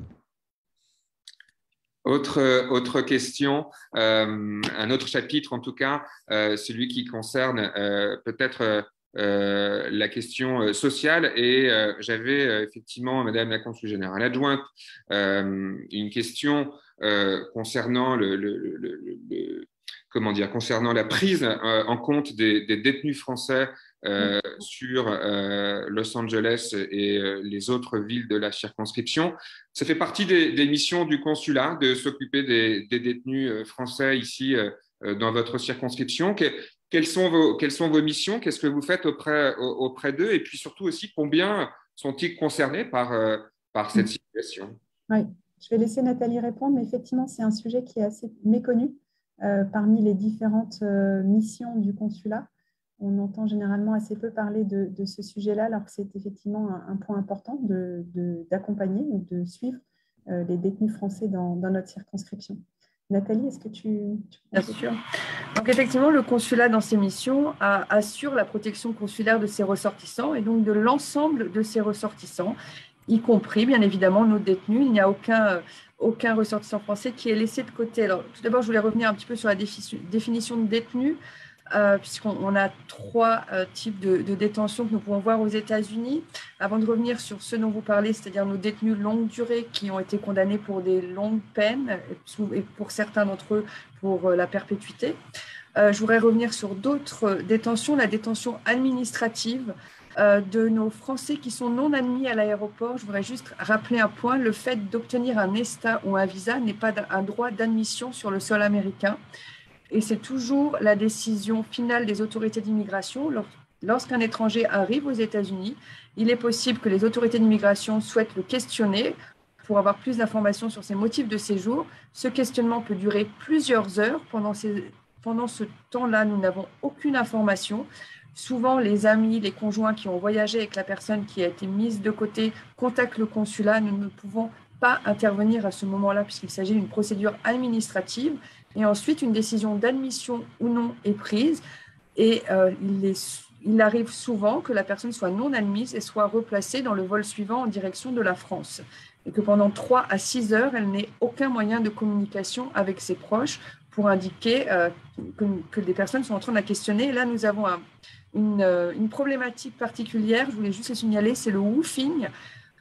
Autre, autre question, euh, un autre chapitre en tout cas, euh, celui qui concerne euh, peut-être euh, Euh, la question sociale et euh, j'avais euh, effectivement, Madame la Consul Générale Adjointe, euh, une question euh, concernant le, le, le, le, le comment dire, concernant la prise euh, en compte des, des détenus français euh, sur euh, Los Angeles et euh, les autres villes de la circonscription. Ça fait partie des, des missions du consulat de s'occuper des, des détenus français ici euh, dans votre circonscription. Que, Quelles sont vos, quelles sont vos missions? Qu'est-ce que vous faites auprès, auprès d'eux? Et puis surtout aussi, combien sont-ils concernés par, euh, par cette situation? Oui, je vais laisser Nathalie répondre, mais effectivement, c'est un sujet qui est assez méconnu. Euh, parmi les différentes euh, missions du consulat, on entend généralement assez peu parler de, de ce sujet-là, alors que c'est effectivement un, un point important d'accompagner de, de, ou de suivre euh, les détenus français dans, dans notre circonscription. Nathalie, est-ce que tu… tu Bien sûr. Donc, effectivement, le consulat, dans ses missions, a, assure la protection consulaire de ses ressortissants et donc de l'ensemble de ses ressortissants, y compris, bien évidemment, nos détenus. Il n'y a aucun, aucun ressortissant français qui est laissé de côté. Alors, tout d'abord, je voulais revenir un petit peu sur la définition de détenu, euh, puisqu'on a trois euh, types de, de détention que nous pouvons voir aux États-Unis. Avant de revenir sur ceux dont vous parlez, c'est-à-dire nos détenus longue durée qui ont été condamnés pour des longues peines, et pour certains d'entre eux pour la perpétuité. Euh, je voudrais revenir sur d'autres détentions, la détention administrative euh, de nos Français qui sont non admis à l'aéroport. Je voudrais juste rappeler un point, le fait d'obtenir un ESTA ou un visa n'est pas un droit d'admission sur le sol américain. Et c'est toujours la décision finale des autorités d'immigration. Lorsqu'un étranger arrive aux États-Unis, il est possible que les autorités d'immigration souhaitent le questionner pour avoir plus d'informations sur ses motifs de séjour. Ce questionnement peut durer plusieurs heures. Pendant, ces, pendant ce temps-là, nous n'avons aucune information. Souvent, les amis, les conjoints qui ont voyagé avec la personne qui a été mise de côté contactent le consulat. Nous ne pouvons pas intervenir à ce moment-là puisqu'il s'agit d'une procédure administrative. Et ensuite, une décision d'admission ou non est prise. Et euh, il, est, il arrive souvent que la personne soit non admise et soit replacée dans le vol suivant en direction de la France. Et que pendant trois à six heures, elle n'ait aucun moyen de communication avec ses proches pour indiquer euh, que, que des personnes sont en train de la questionner. Et là, nous avons un, une, une problématique particulière, je voulais juste le signaler, c'est le woofing.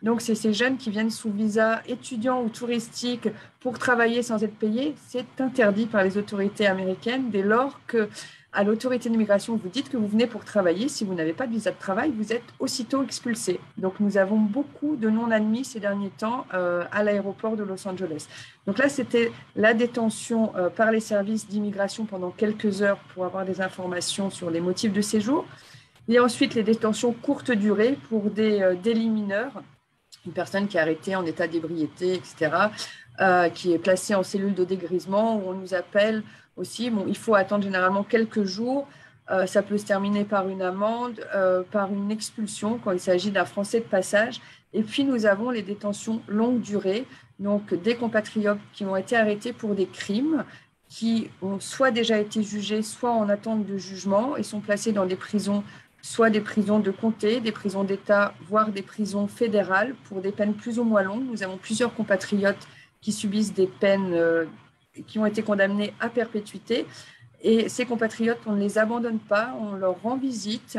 Donc, c'est ces jeunes qui viennent sous visa étudiant ou touristique pour travailler sans être payés. C'est interdit par les autorités américaines dès lors que, à l'autorité d'immigration, vous dites que vous venez pour travailler. Si vous n'avez pas de visa de travail, vous êtes aussitôt expulsé. Donc, nous avons beaucoup de non-admis ces derniers temps euh, à l'aéroport de Los Angeles. Donc là, c'était la détention euh, par les services d'immigration pendant quelques heures pour avoir des informations sur les motifs de séjour. Il y a ensuite les détentions courte durée pour des euh, délits mineurs. Une personne qui est arrêtée en état d'ébriété, et cetera, euh, qui est placée en cellule de dégrisement, où on nous appelle aussi. Bon, il faut attendre généralement quelques jours. Euh, ça peut se terminer par une amende, euh, par une expulsion quand il s'agit d'un Français de passage. Et puis, nous avons les détentions longue durée, donc des compatriotes qui ont été arrêtés pour des crimes, qui ont soit déjà été jugés, soit en attente de jugement et sont placés dans des prisons, soit des prisons de comté, des prisons d'État, voire des prisons fédérales pour des peines plus ou moins longues. Nous avons plusieurs compatriotes qui subissent des peines euh, qui ont été condamnés à perpétuité. Et ces compatriotes, on ne les abandonne pas, on leur rend visite.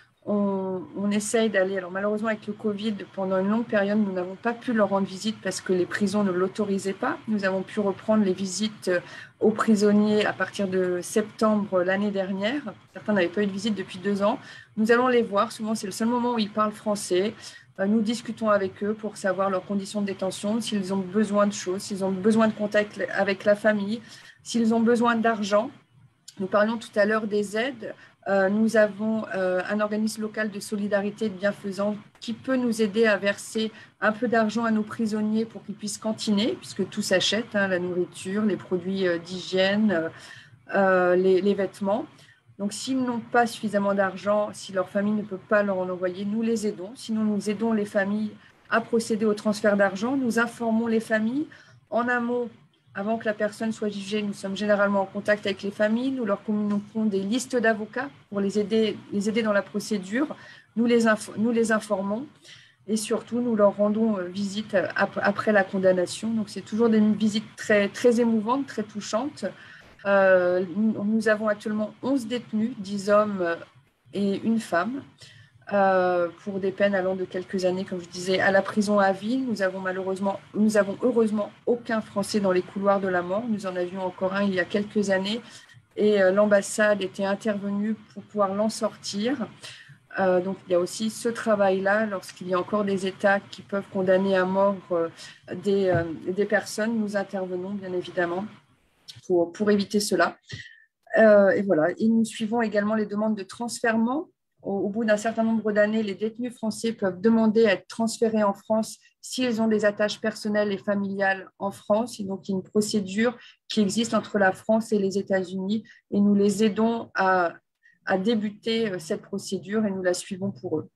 On, on essaye d'aller, alors malheureusement avec le Covid, pendant une longue période, nous n'avons pas pu leur rendre visite parce que les prisons ne l'autorisaient pas. Nous avons pu reprendre les visites aux prisonniers à partir de septembre l'année dernière. Certains n'avaient pas eu de visite depuis deux ans. Nous allons les voir, souvent c'est le seul moment où ils parlent français. Nous discutons avec eux pour savoir leurs conditions de détention, s'ils ont besoin de choses, s'ils ont besoin de contact avec la famille, s'ils ont besoin d'argent. Nous parlions tout à l'heure des aides. Euh, nous avons euh, un organisme local de solidarité et de bienfaisance qui peut nous aider à verser un peu d'argent à nos prisonniers pour qu'ils puissent cantiner, puisque tout s'achète, hein, la nourriture, les produits euh, d'hygiène, euh, les, les vêtements. Donc, s'ils n'ont pas suffisamment d'argent, si leur famille ne peut pas leur en envoyer, nous les aidons. Sinon, nous aidons les familles à procéder au transfert d'argent. Nous informons les familles en amont. Avant que la personne soit jugée, nous sommes généralement en contact avec les familles. Nous leur communiquons des listes d'avocats pour les aider, les aider dans la procédure. Nous les, nous les informons et surtout, nous leur rendons visite après la condamnation. Donc, c'est toujours des visites très, très émouvantes, très touchantes. Euh, nous avons actuellement onze détenus, dix hommes et une femme. Euh, pour des peines allant de quelques années, comme je disais, à la prison à vie. Nous avons malheureusement, nous avons heureusement aucun Français dans les couloirs de la mort. Nous en avions encore un il y a quelques années et euh, l'ambassade était intervenue pour pouvoir l'en sortir. Euh, donc, il y a aussi ce travail-là. Lorsqu'il y a encore des États qui peuvent condamner à mort euh, des, euh, des personnes, nous intervenons bien évidemment pour, pour éviter cela. Euh, et voilà. Et nous suivons également les demandes de transfèrement. Au bout d'un certain nombre d'années, les détenus français peuvent demander à être transférés en France s'ils ont des attaches personnelles et familiales en France. Et donc, il y a une procédure qui existe entre la France et les États-Unis et nous les aidons à, à débuter cette procédure et nous la suivons pour eux.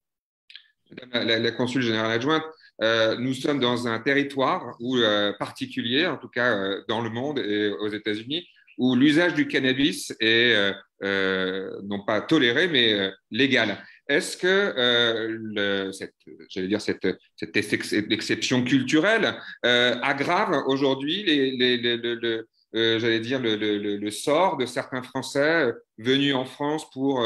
Madame la, la consul générale adjointe, euh, nous sommes dans un territoire où, euh, particulier, en tout cas euh, dans le monde et aux États-Unis, où l'usage du cannabis est euh, euh, non pas toléré, mais euh, légal. Est-ce que euh, le, cette, j'allais dire cette, cette exception culturelle euh, aggrave aujourd'hui les, les, les, le, le, euh, j'allais dire le, le, le sort de certains Français venus en France pour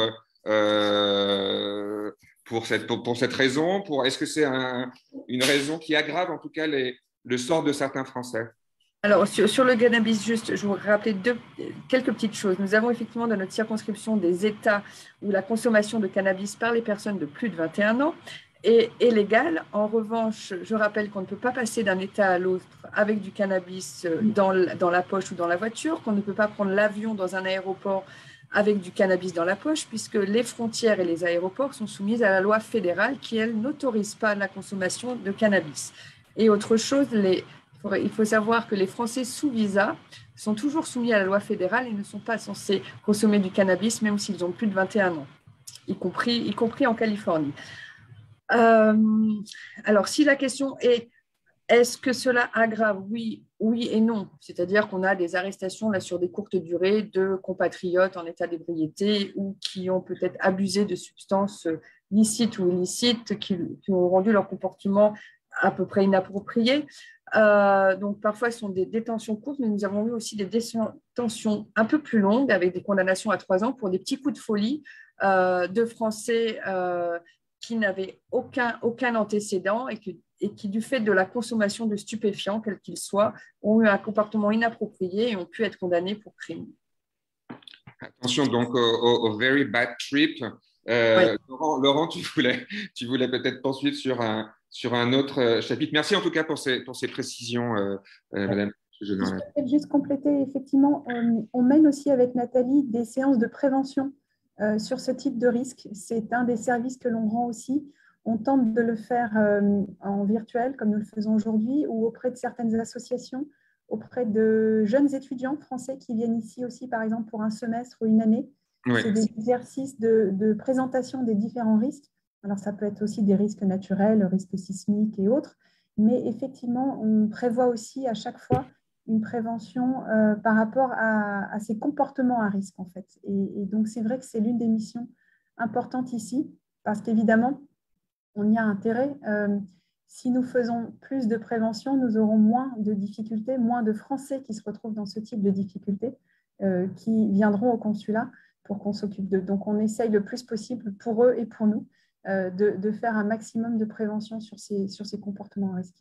euh, pour cette pour, pour cette raison? Pour est-ce que c'est un, une raison qui aggrave en tout cas les, le sort de certains Français? Alors, sur, sur le cannabis, juste, je voudrais rappeler deux, quelques petites choses. Nous avons effectivement dans notre circonscription des États où la consommation de cannabis par les personnes de plus de vingt et un ans est, est légale. En revanche, je rappelle qu'on ne peut pas passer d'un État à l'autre avec du cannabis dans, dans la poche ou dans la voiture, qu'on ne peut pas prendre l'avion dans un aéroport avec du cannabis dans la poche, puisque les frontières et les aéroports sont soumises à la loi fédérale qui, elle, n'autorise pas la consommation de cannabis. Et autre chose, les... il faut savoir que les Français sous visa sont toujours soumis à la loi fédérale et ne sont pas censés consommer du cannabis, même s'ils ont plus de vingt et un ans, y compris, y compris en Californie. Euh, alors, si la question est est-ce que cela aggrave? Oui, oui et non. C'est-à-dire qu'on a des arrestations là, sur des courtes durées de compatriotes en état d'ébriété ou qui ont peut-être abusé de substances licites ou illicites qui, qui ont rendu leur comportement à peu près inapproprié. Euh, donc, parfois, ce sont des détentions courtes, mais nous avons eu aussi des détentions un peu plus longues avec des condamnations à trois ans pour des petits coups de folie euh, de Français euh, qui n'avaient aucun, aucun antécédent et, que, et qui, du fait de la consommation de stupéfiants, quels qu'ils soient, ont eu un comportement inapproprié et ont pu être condamnés pour crime. Attention donc au, au, au very bad trip. Euh, Oui. Laurent, Laurent, tu voulais, tu voulais peut-être poursuivre sur un, sur un autre chapitre. Merci en tout cas pour ces, pour ces précisions, euh, euh, Madame. Je peux peut-être juste compléter, effectivement, on, on mène aussi avec Nathalie des séances de prévention euh, sur ce type de risque. C'est un des services que l'on rend aussi. On tente de le faire euh, en virtuel, comme nous le faisons aujourd'hui, ou auprès de certaines associations, auprès de jeunes étudiants français qui viennent ici aussi, par exemple, pour un semestre ou une année. Oui. C'est des exercices de, de présentation des différents risques. Alors, ça peut être aussi des risques naturels, risques sismiques et autres. Mais effectivement, on prévoit aussi à chaque fois une prévention euh, par rapport à, à ces comportements à risque, en fait. Et, et donc, c'est vrai que c'est l'une des missions importantes ici, parce qu'évidemment, on y a intérêt. Euh, si nous faisons plus de prévention, nous aurons moins de difficultés, moins de Français qui se retrouvent dans ce type de difficultés, euh, qui viendront au consulat pour qu'on s'occupe d'eux. Donc, on essaye le plus possible pour eux et pour nous euh, de, de faire un maximum de prévention sur ces, sur ces comportements à risque.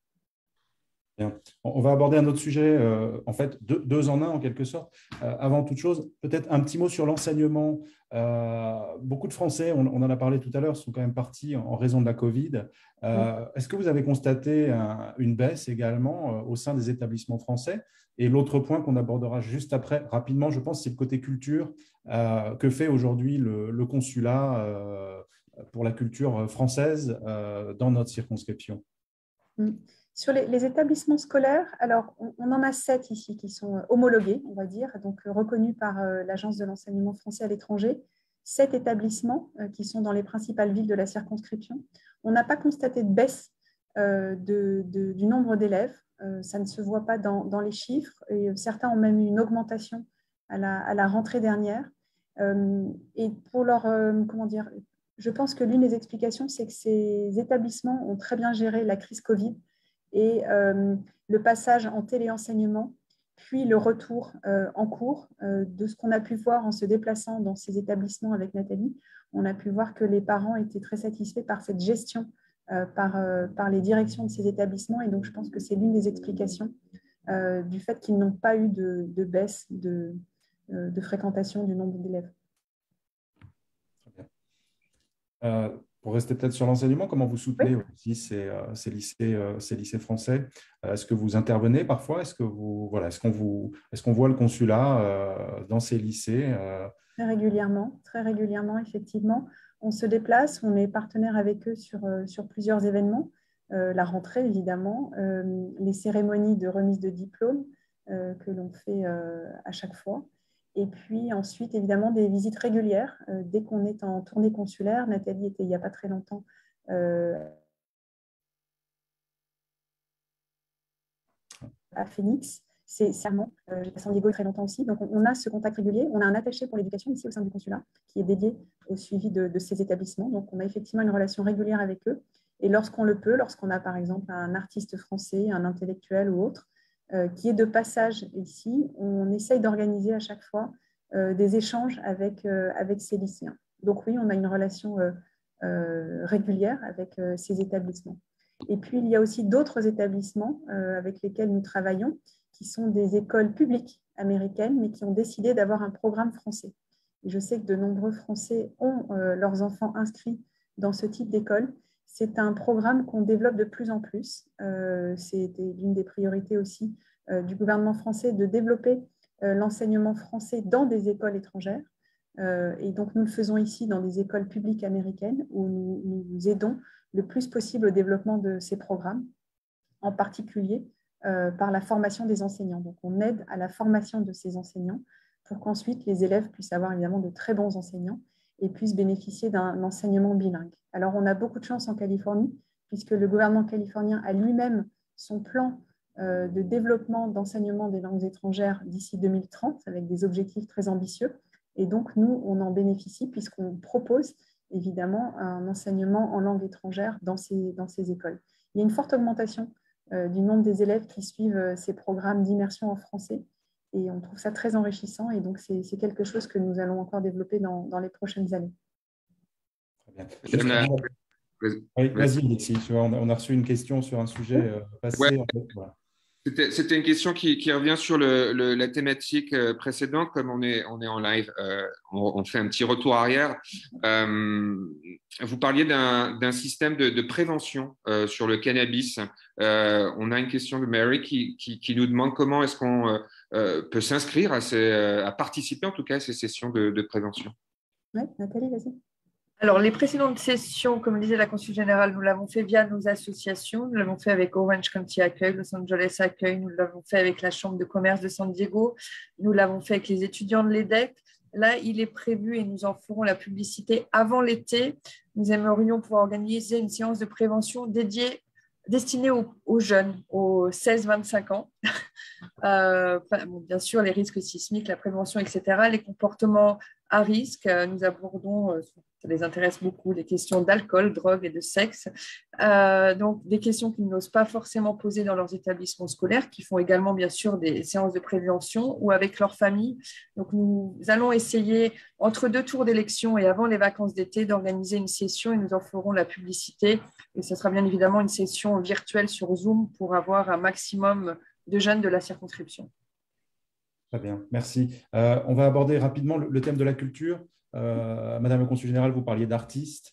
Bien. On va aborder un autre sujet, euh, en fait, deux, deux en un en quelque sorte. Euh, avant toute chose, peut-être un petit mot sur l'enseignement. Euh, beaucoup de Français, on, on en a parlé tout à l'heure, sont quand même partis en, en raison de la Covid. Euh, Est-ce que vous avez constaté un, une baisse également euh, au sein des établissements français? Et l'autre point qu'on abordera juste après, rapidement, je pense, c'est le côté culture. Euh, que fait aujourd'hui le, le consulat euh, pour la culture française euh, dans notre circonscription? Mm. Sur les, les établissements scolaires, alors on, on en a sept ici qui sont homologués, on va dire, donc reconnus par euh, l'Agence de l'enseignement français à l'étranger. Sept établissements euh, qui sont dans les principales villes de la circonscription. On n'a pas constaté de baisse euh, de, de, du nombre d'élèves. Euh, ça ne se voit pas dans, dans les chiffres. Et certains ont même eu une augmentation à la, à la rentrée dernière. Euh, et pour leur, euh, comment dire, je pense que l'une des explications, c'est que ces établissements ont très bien géré la crise Covid et euh, le passage en téléenseignement, puis le retour euh, en cours. Euh, de ce qu'on a pu voir en se déplaçant dans ces établissements avec Nathalie, on a pu voir que les parents étaient très satisfaits par cette gestion euh, par, euh, par les directions de ces établissements. Et donc, je pense que c'est l'une des explications euh, du fait qu'ils n'ont pas eu de, de baisse de, euh, de fréquentation du nombre d'élèves. Euh, pour rester peut-être sur l'enseignement, comment vous soutenez Oui. aussi ces, euh, ces, lycées, euh, ces lycées français? euh, Est-ce que vous intervenez parfois? Est-ce que vous, voilà, est-ce qu'on vous, est-ce qu'on voit le consulat euh, dans ces lycées? euh... Très régulièrement, très régulièrement, effectivement. On se déplace, on est partenaire avec eux sur, euh, sur plusieurs événements. Euh, la rentrée, évidemment, euh, les cérémonies de remise de diplôme euh, que l'on fait euh, à chaque fois. Et puis ensuite, évidemment, des visites régulières. Euh, dès qu'on est en tournée consulaire, Nathalie était il n'y a pas très longtemps euh, à Phoenix. C'est serment. Euh, J'ai passé en Diego très longtemps aussi. Donc, on, on a ce contact régulier. On a un attaché pour l'éducation ici au sein du consulat qui est dédié au suivi de, de ces établissements. Donc, on a effectivement une relation régulière avec eux. Et lorsqu'on le peut, lorsqu'on a par exemple un artiste français, un intellectuel ou autre, euh, qui est de passage ici, on essaye d'organiser à chaque fois euh, des échanges avec, euh, avec ces lycéens. Donc, oui, on a une relation euh, euh, régulière avec euh, ces établissements. Et puis, il y a aussi d'autres établissements euh, avec lesquels nous travaillons, qui sont des écoles publiques américaines, mais qui ont décidé d'avoir un programme français. Et je sais que de nombreux Français ont euh, leurs enfants inscrits dans ce type d'école. C'est un programme qu'on développe de plus en plus. Euh, c'est l'une des priorités aussi euh, du gouvernement français de développer euh, l'enseignement français dans des écoles étrangères. Euh, et donc, nous le faisons ici dans des écoles publiques américaines où nous, nous aidons le plus possible au développement de ces programmes, en particulier euh, par la formation des enseignants. Donc, on aide à la formation de ces enseignants pour qu'ensuite les élèves puissent avoir évidemment de très bons enseignants et puissent bénéficier d'un enseignement bilingue. Alors, on a beaucoup de chance en Californie, puisque le gouvernement californien a lui-même son plan euh, de développement d'enseignement des langues étrangères d'ici deux mille trente, avec des objectifs très ambitieux. Et donc, nous, on en bénéficie puisqu'on propose évidemment un enseignement en langue étrangère dans ces, dans ces écoles. Il y a une forte augmentation euh, du nombre des élèves qui suivent euh, ces programmes d'immersion en français et on trouve ça très enrichissant et donc c'est quelque chose que nous allons encore développer dans, dans les prochaines années. Madame la... Oui, vas-y, Alexis. On a, on a reçu une question sur un sujet euh, passé. Ouais. En fait, voilà. C'était, c'était une question qui, qui revient sur le, le, la thématique euh, précédente. Comme on est, on est en live, euh, on, on fait un petit retour arrière. Euh, vous parliez d'un, d'un système de, de prévention euh, sur le cannabis. Euh, on a une question de Mary qui, qui, qui nous demande comment est-ce qu'on euh, peut s'inscrire à, ces, à participer en tout cas à ces sessions de, de prévention. Oui, Nathalie, vas-y. Alors, les précédentes sessions, comme disait la consul générale, nous l'avons fait via nos associations. Nous l'avons fait avec Orange County Accueil, Los Angeles Accueil. Nous l'avons fait avec la Chambre de commerce de San Diego. Nous l'avons fait avec les étudiants de l'E D E C. Là, il est prévu, et nous en ferons la publicité avant l'été, nous aimerions pouvoir organiser une séance de prévention dédiée, destinée aux, aux jeunes, aux seize vingt-cinq ans. Euh, bon, bien sûr, les risques sismiques, la prévention, et cetera. Les comportements à risque, nous abordons, ça les intéresse beaucoup, les questions d'alcool, drogue et de sexe. Euh, donc, des questions qu'ils n'osent pas forcément poser dans leurs établissements scolaires, qui font également, bien sûr, des séances de prévention ou avec leur famille. Donc, nous allons essayer, entre deux tours d'élection et avant les vacances d'été, d'organiser une session et nous en ferons la publicité. Et ce sera bien évidemment une session virtuelle sur Zoom pour avoir un maximum de jeunes de la circonscription. Très bien, merci. Euh, on va aborder rapidement le, le thème de la culture. Euh, Madame la consul générale, vous parliez d'artistes,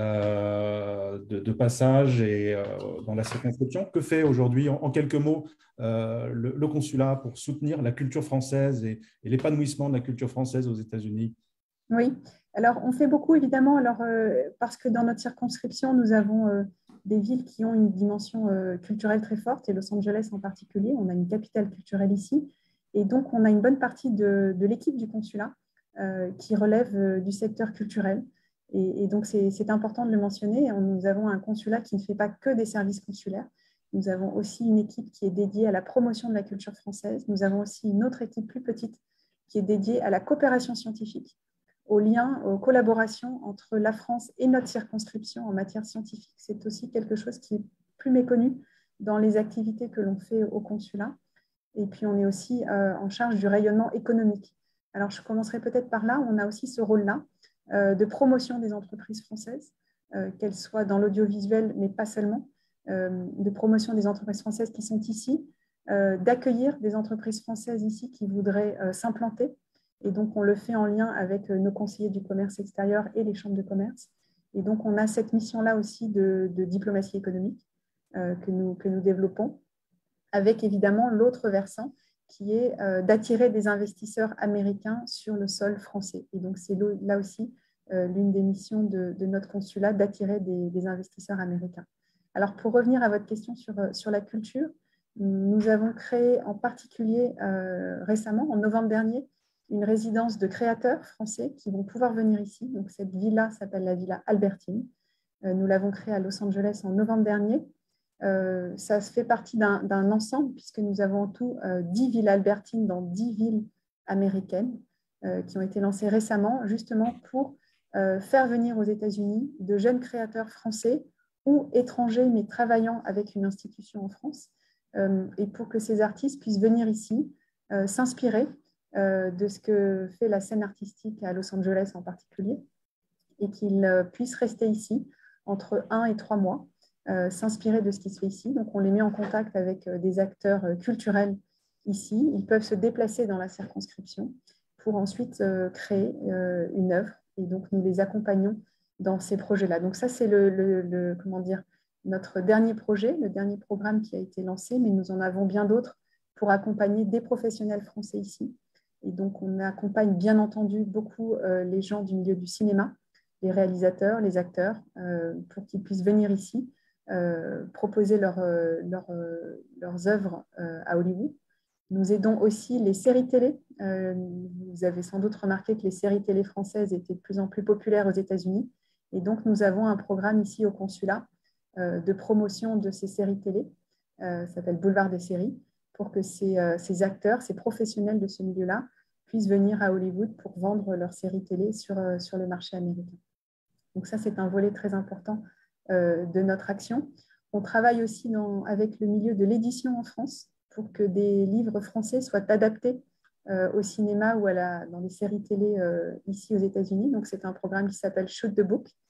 euh, de, de passage et euh, dans la circonscription. Que fait aujourd'hui, en, en quelques mots, euh, le, le consulat pour soutenir la culture française et, et l'épanouissement de la culture française aux États-Unis? Oui, alors on fait beaucoup évidemment, alors, euh, parce que dans notre circonscription, nous avons euh, des villes qui ont une dimension euh, culturelle très forte, et Los Angeles en particulier. On a une capitale culturelle ici. Et donc, on a une bonne partie de, de l'équipe du consulat euh, qui relève euh, du secteur culturel. Et, et donc, c'est important de le mentionner. Nous avons un consulat qui ne fait pas que des services consulaires. Nous avons aussi une équipe qui est dédiée à la promotion de la culture française. Nous avons aussi une autre équipe plus petite qui est dédiée à la coopération scientifique, aux liens, aux collaborations entre la France et notre circonscription en matière scientifique. C'est aussi quelque chose qui est plus méconnu dans les activités que l'on fait au consulat. Et puis, on est aussi euh, en charge du rayonnement économique. Alors, je commencerai peut-être par là. On a aussi ce rôle-là euh, de promotion des entreprises françaises, euh, qu'elles soient dans l'audiovisuel, mais pas seulement, euh, de promotion des entreprises françaises qui sont ici, euh, d'accueillir des entreprises françaises ici qui voudraient euh, s'implanter. Et donc, on le fait en lien avec nos conseillers du commerce extérieur et les chambres de commerce. Et donc, on a cette mission-là aussi de, de diplomatie économique euh, que, nous, que nous développons, avec évidemment l'autre versant qui est euh, d'attirer des investisseurs américains sur le sol français. Et donc, c'est là aussi euh, l'une des missions de, de notre consulat, d'attirer des, des investisseurs américains. Alors, pour revenir à votre question sur, sur la culture, nous avons créé en particulier euh, récemment, en novembre dernier, une résidence de créateurs français qui vont pouvoir venir ici. Donc, cette villa s'appelle la Villa Albertine. Euh, nous l'avons créée à Los Angeles en novembre dernier. Euh, ça fait partie d'un ensemble, puisque nous avons en tout euh, dix villes albertines dans dix villes américaines euh, qui ont été lancées récemment, justement pour euh, faire venir aux États-Unis de jeunes créateurs français ou étrangers, mais travaillant avec une institution en France, euh, et pour que ces artistes puissent venir ici, euh, s'inspirer euh, de ce que fait la scène artistique à Los Angeles en particulier, et qu'ils euh, puissent rester ici entre un et trois mois. Euh, s'inspirer de ce qui se fait ici. Donc, on les met en contact avec euh, des acteurs euh, culturels ici. Ils peuvent se déplacer dans la circonscription pour ensuite euh, créer euh, une œuvre. Et donc, nous les accompagnons dans ces projets-là. Donc, ça, c'est le, le, le, comment dire, notre dernier projet, le dernier programme qui a été lancé, mais nous en avons bien d'autres pour accompagner des professionnels français ici. Et donc, on accompagne bien entendu beaucoup euh, les gens du milieu du cinéma, les réalisateurs, les acteurs, euh, pour qu'ils puissent venir ici Euh, proposer leur, euh, leur, euh, leurs œuvres euh, à Hollywood. Nous aidons aussi les séries télé. Euh, vous avez sans doute remarqué que les séries télé françaises étaient de plus en plus populaires aux États-Unis. Et donc, nous avons un programme ici au consulat euh, de promotion de ces séries télé. Euh, ça s'appelle Boulevard des séries, pour que ces, euh, ces acteurs, ces professionnels de ce milieu-là puissent venir à Hollywood pour vendre leurs séries télé sur, euh, sur le marché américain. Donc ça, c'est un volet très important de notre action. On travaille aussi dans, avec le milieu de l'édition en France pour que des livres français soient adaptés euh, au cinéma ou à la, dans les séries télé euh, ici aux États-Unis. Donc, c'est un programme qui s'appelle Shoot the Book.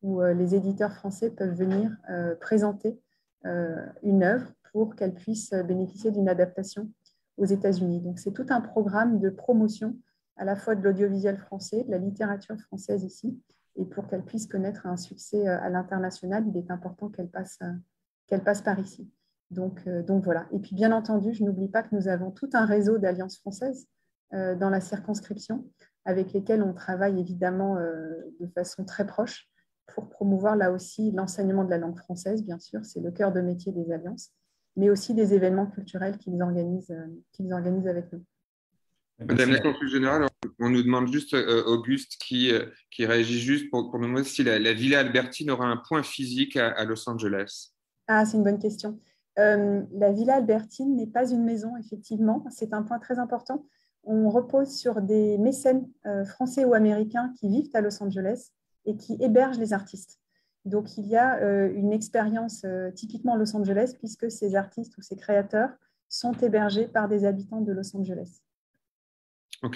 où euh, les éditeurs français peuvent venir euh, présenter euh, une œuvre pour qu'elle puisse bénéficier d'une adaptation aux États-Unis. Donc, c'est tout un programme de promotion à la fois de l'audiovisuel français, de la littérature française ici, et pour qu'elle puisse connaître un succès à l'international, il est important qu'elle passe, qu'elle passe par ici. Donc, euh, donc voilà. Et puis, bien entendu, je n'oublie pas que nous avons tout un réseau d'alliances françaises euh, dans la circonscription, avec lesquelles on travaille évidemment euh, de façon très proche pour promouvoir là aussi l'enseignement de la langue française, bien sûr, c'est le cœur de métier des alliances, mais aussi des événements culturels qu'ils organisent, euh, qu'ils organisent avec nous. Madame la consul générale, on nous demande juste, euh, Auguste, qui, euh, qui réagit juste pour, pour nous demander si la, la Villa Albertine aura un point physique à, à Los Angeles. Ah, c'est une bonne question. Euh, la Villa Albertine n'est pas une maison, effectivement. C'est un point très important. On repose sur des mécènes euh, français ou américains qui vivent à Los Angeles et qui hébergent les artistes. Donc, il y a euh, une expérience euh, typiquement Los Angeles, puisque ces artistes ou ces créateurs sont hébergés par des habitants de Los Angeles. OK.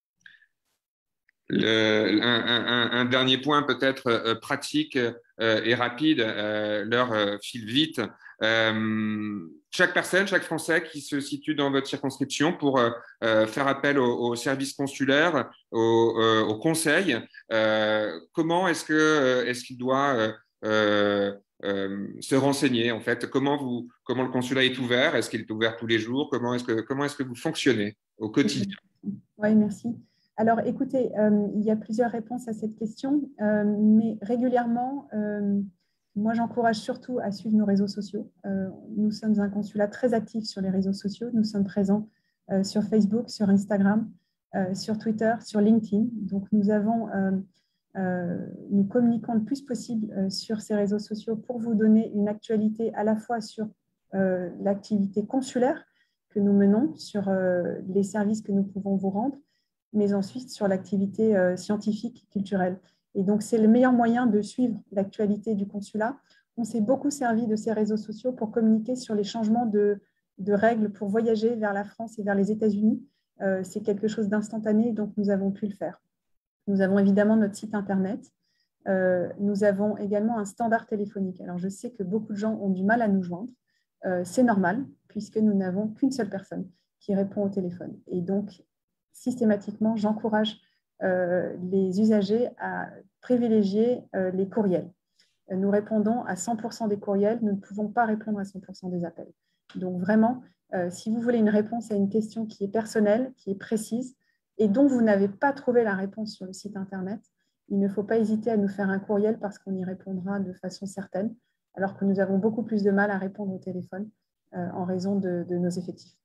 Le, un, un, un dernier point peut-être euh, pratique euh, et rapide, euh, l'heure euh, file vite. Euh, chaque personne, chaque Français qui se situe dans votre circonscription pour euh, euh, faire appel au, au service consulaire, au, euh, au conseil, euh, comment est-ce que euh, est-ce qu'il doit euh, euh, euh, se renseigner en fait? Comment vous, comment le consulat est ouvert? Est-ce qu'il est ouvert tous les jours? Comment est-ce que comment est-ce que vous fonctionnez au quotidien? Oui, merci. Alors, écoutez, euh, il y a plusieurs réponses à cette question, euh, mais régulièrement, euh, moi, j'encourage surtout à suivre nos réseaux sociaux. Euh, nous sommes un consulat très actif sur les réseaux sociaux. Nous sommes présents euh, sur Facebook, sur Instagram, euh, sur Twitter, sur LinkedIn. Donc, nous avons, euh, euh, nous communiquons le plus possible euh, sur ces réseaux sociaux pour vous donner une actualité à la fois sur euh, l'activité consulaire que nous menons, sur euh, les services que nous pouvons vous rendre, mais ensuite sur l'activité euh, scientifique, culturelle. Et donc, c'est le meilleur moyen de suivre l'actualité du consulat. On s'est beaucoup servi de ces réseaux sociaux pour communiquer sur les changements de, de règles pour voyager vers la France et vers les États-Unis. Euh, c'est quelque chose d'instantané, donc nous avons pu le faire. Nous avons évidemment notre site Internet. Euh, nous avons également un standard téléphonique. Alors, je sais que beaucoup de gens ont du mal à nous joindre. Euh, c'est normal, puisque nous n'avons qu'une seule personne qui répond au téléphone. Et donc, systématiquement, j'encourage euh, les usagers à privilégier euh, les courriels. Nous répondons à cent pour cent des courriels, nous ne pouvons pas répondre à cent pour cent des appels. Donc vraiment, euh, si vous voulez une réponse à une question qui est personnelle, qui est précise, et dont vous n'avez pas trouvé la réponse sur le site Internet, il ne faut pas hésiter à nous faire un courriel parce qu'on y répondra de façon certaine, alors que nous avons beaucoup plus de mal à répondre au téléphone euh, en raison de, de nos effectifs.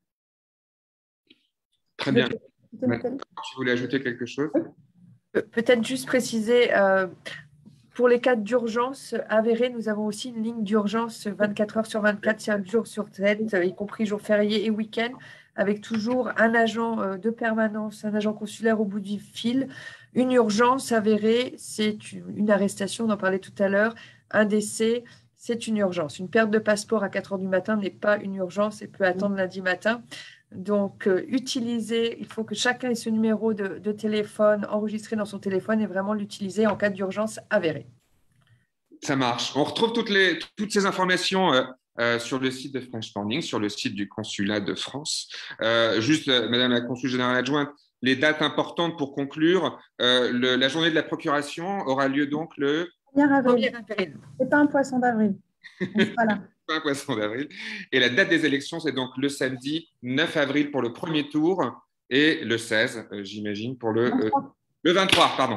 Très bien. Nathalie, tu voulais ajouter quelque chose? Peut-être juste préciser, euh, pour les cas d'urgence avérés, nous avons aussi une ligne d'urgence vingt-quatre heures sur vingt-quatre, cinq jours sur sept, y compris jours fériés et week-ends, avec toujours un agent de permanence, un agent consulaire au bout du fil. Une urgence avérée, c'est une arrestation, on en parlait tout à l'heure, un décès, c'est une urgence. Une perte de passeport à quatre heures du matin n'est pas une urgence et peut attendre lundi matin. Donc, euh, utiliser, il faut que chacun ait ce numéro de, de téléphone enregistré dans son téléphone et vraiment l'utiliser en cas d'urgence avérée. Ça marche. On retrouve toutes, les, toutes ces informations euh, euh, sur le site de French Morning, sur le site du Consulat de France. Euh, juste, euh, Madame la Consul Générale Adjointe, les dates importantes pour conclure. Euh, le, la journée de la procuration aura lieu donc le premier avril. C'est pas un poisson d'avril. On sera là. Un poisson d'avril. Et la date des élections, c'est donc le samedi neuf avril pour le premier tour et le seize, euh, j'imagine, pour le, euh, le vingt-trois, pardon.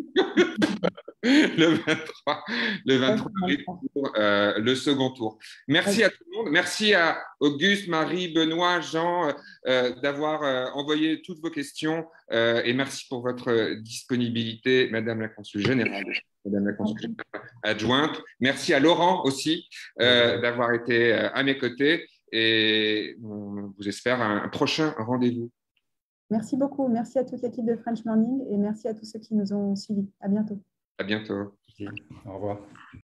le vingt-trois, le vingt-trois avril pour euh, le second tour. Merci à tout le monde. Merci à Auguste, Marie, Benoît, Jean euh, d'avoir euh, envoyé toutes vos questions euh, et merci pour votre disponibilité, Madame la Consul Générale. Madame la Consul Adjointe. Merci à Laurent aussi euh, d'avoir été euh, à mes côtés et on vous espère un, un prochain rendez-vous. Merci beaucoup. Merci à toute l'équipe de French Morning et merci à tous ceux qui nous ont suivis. À bientôt. À bientôt. Au revoir.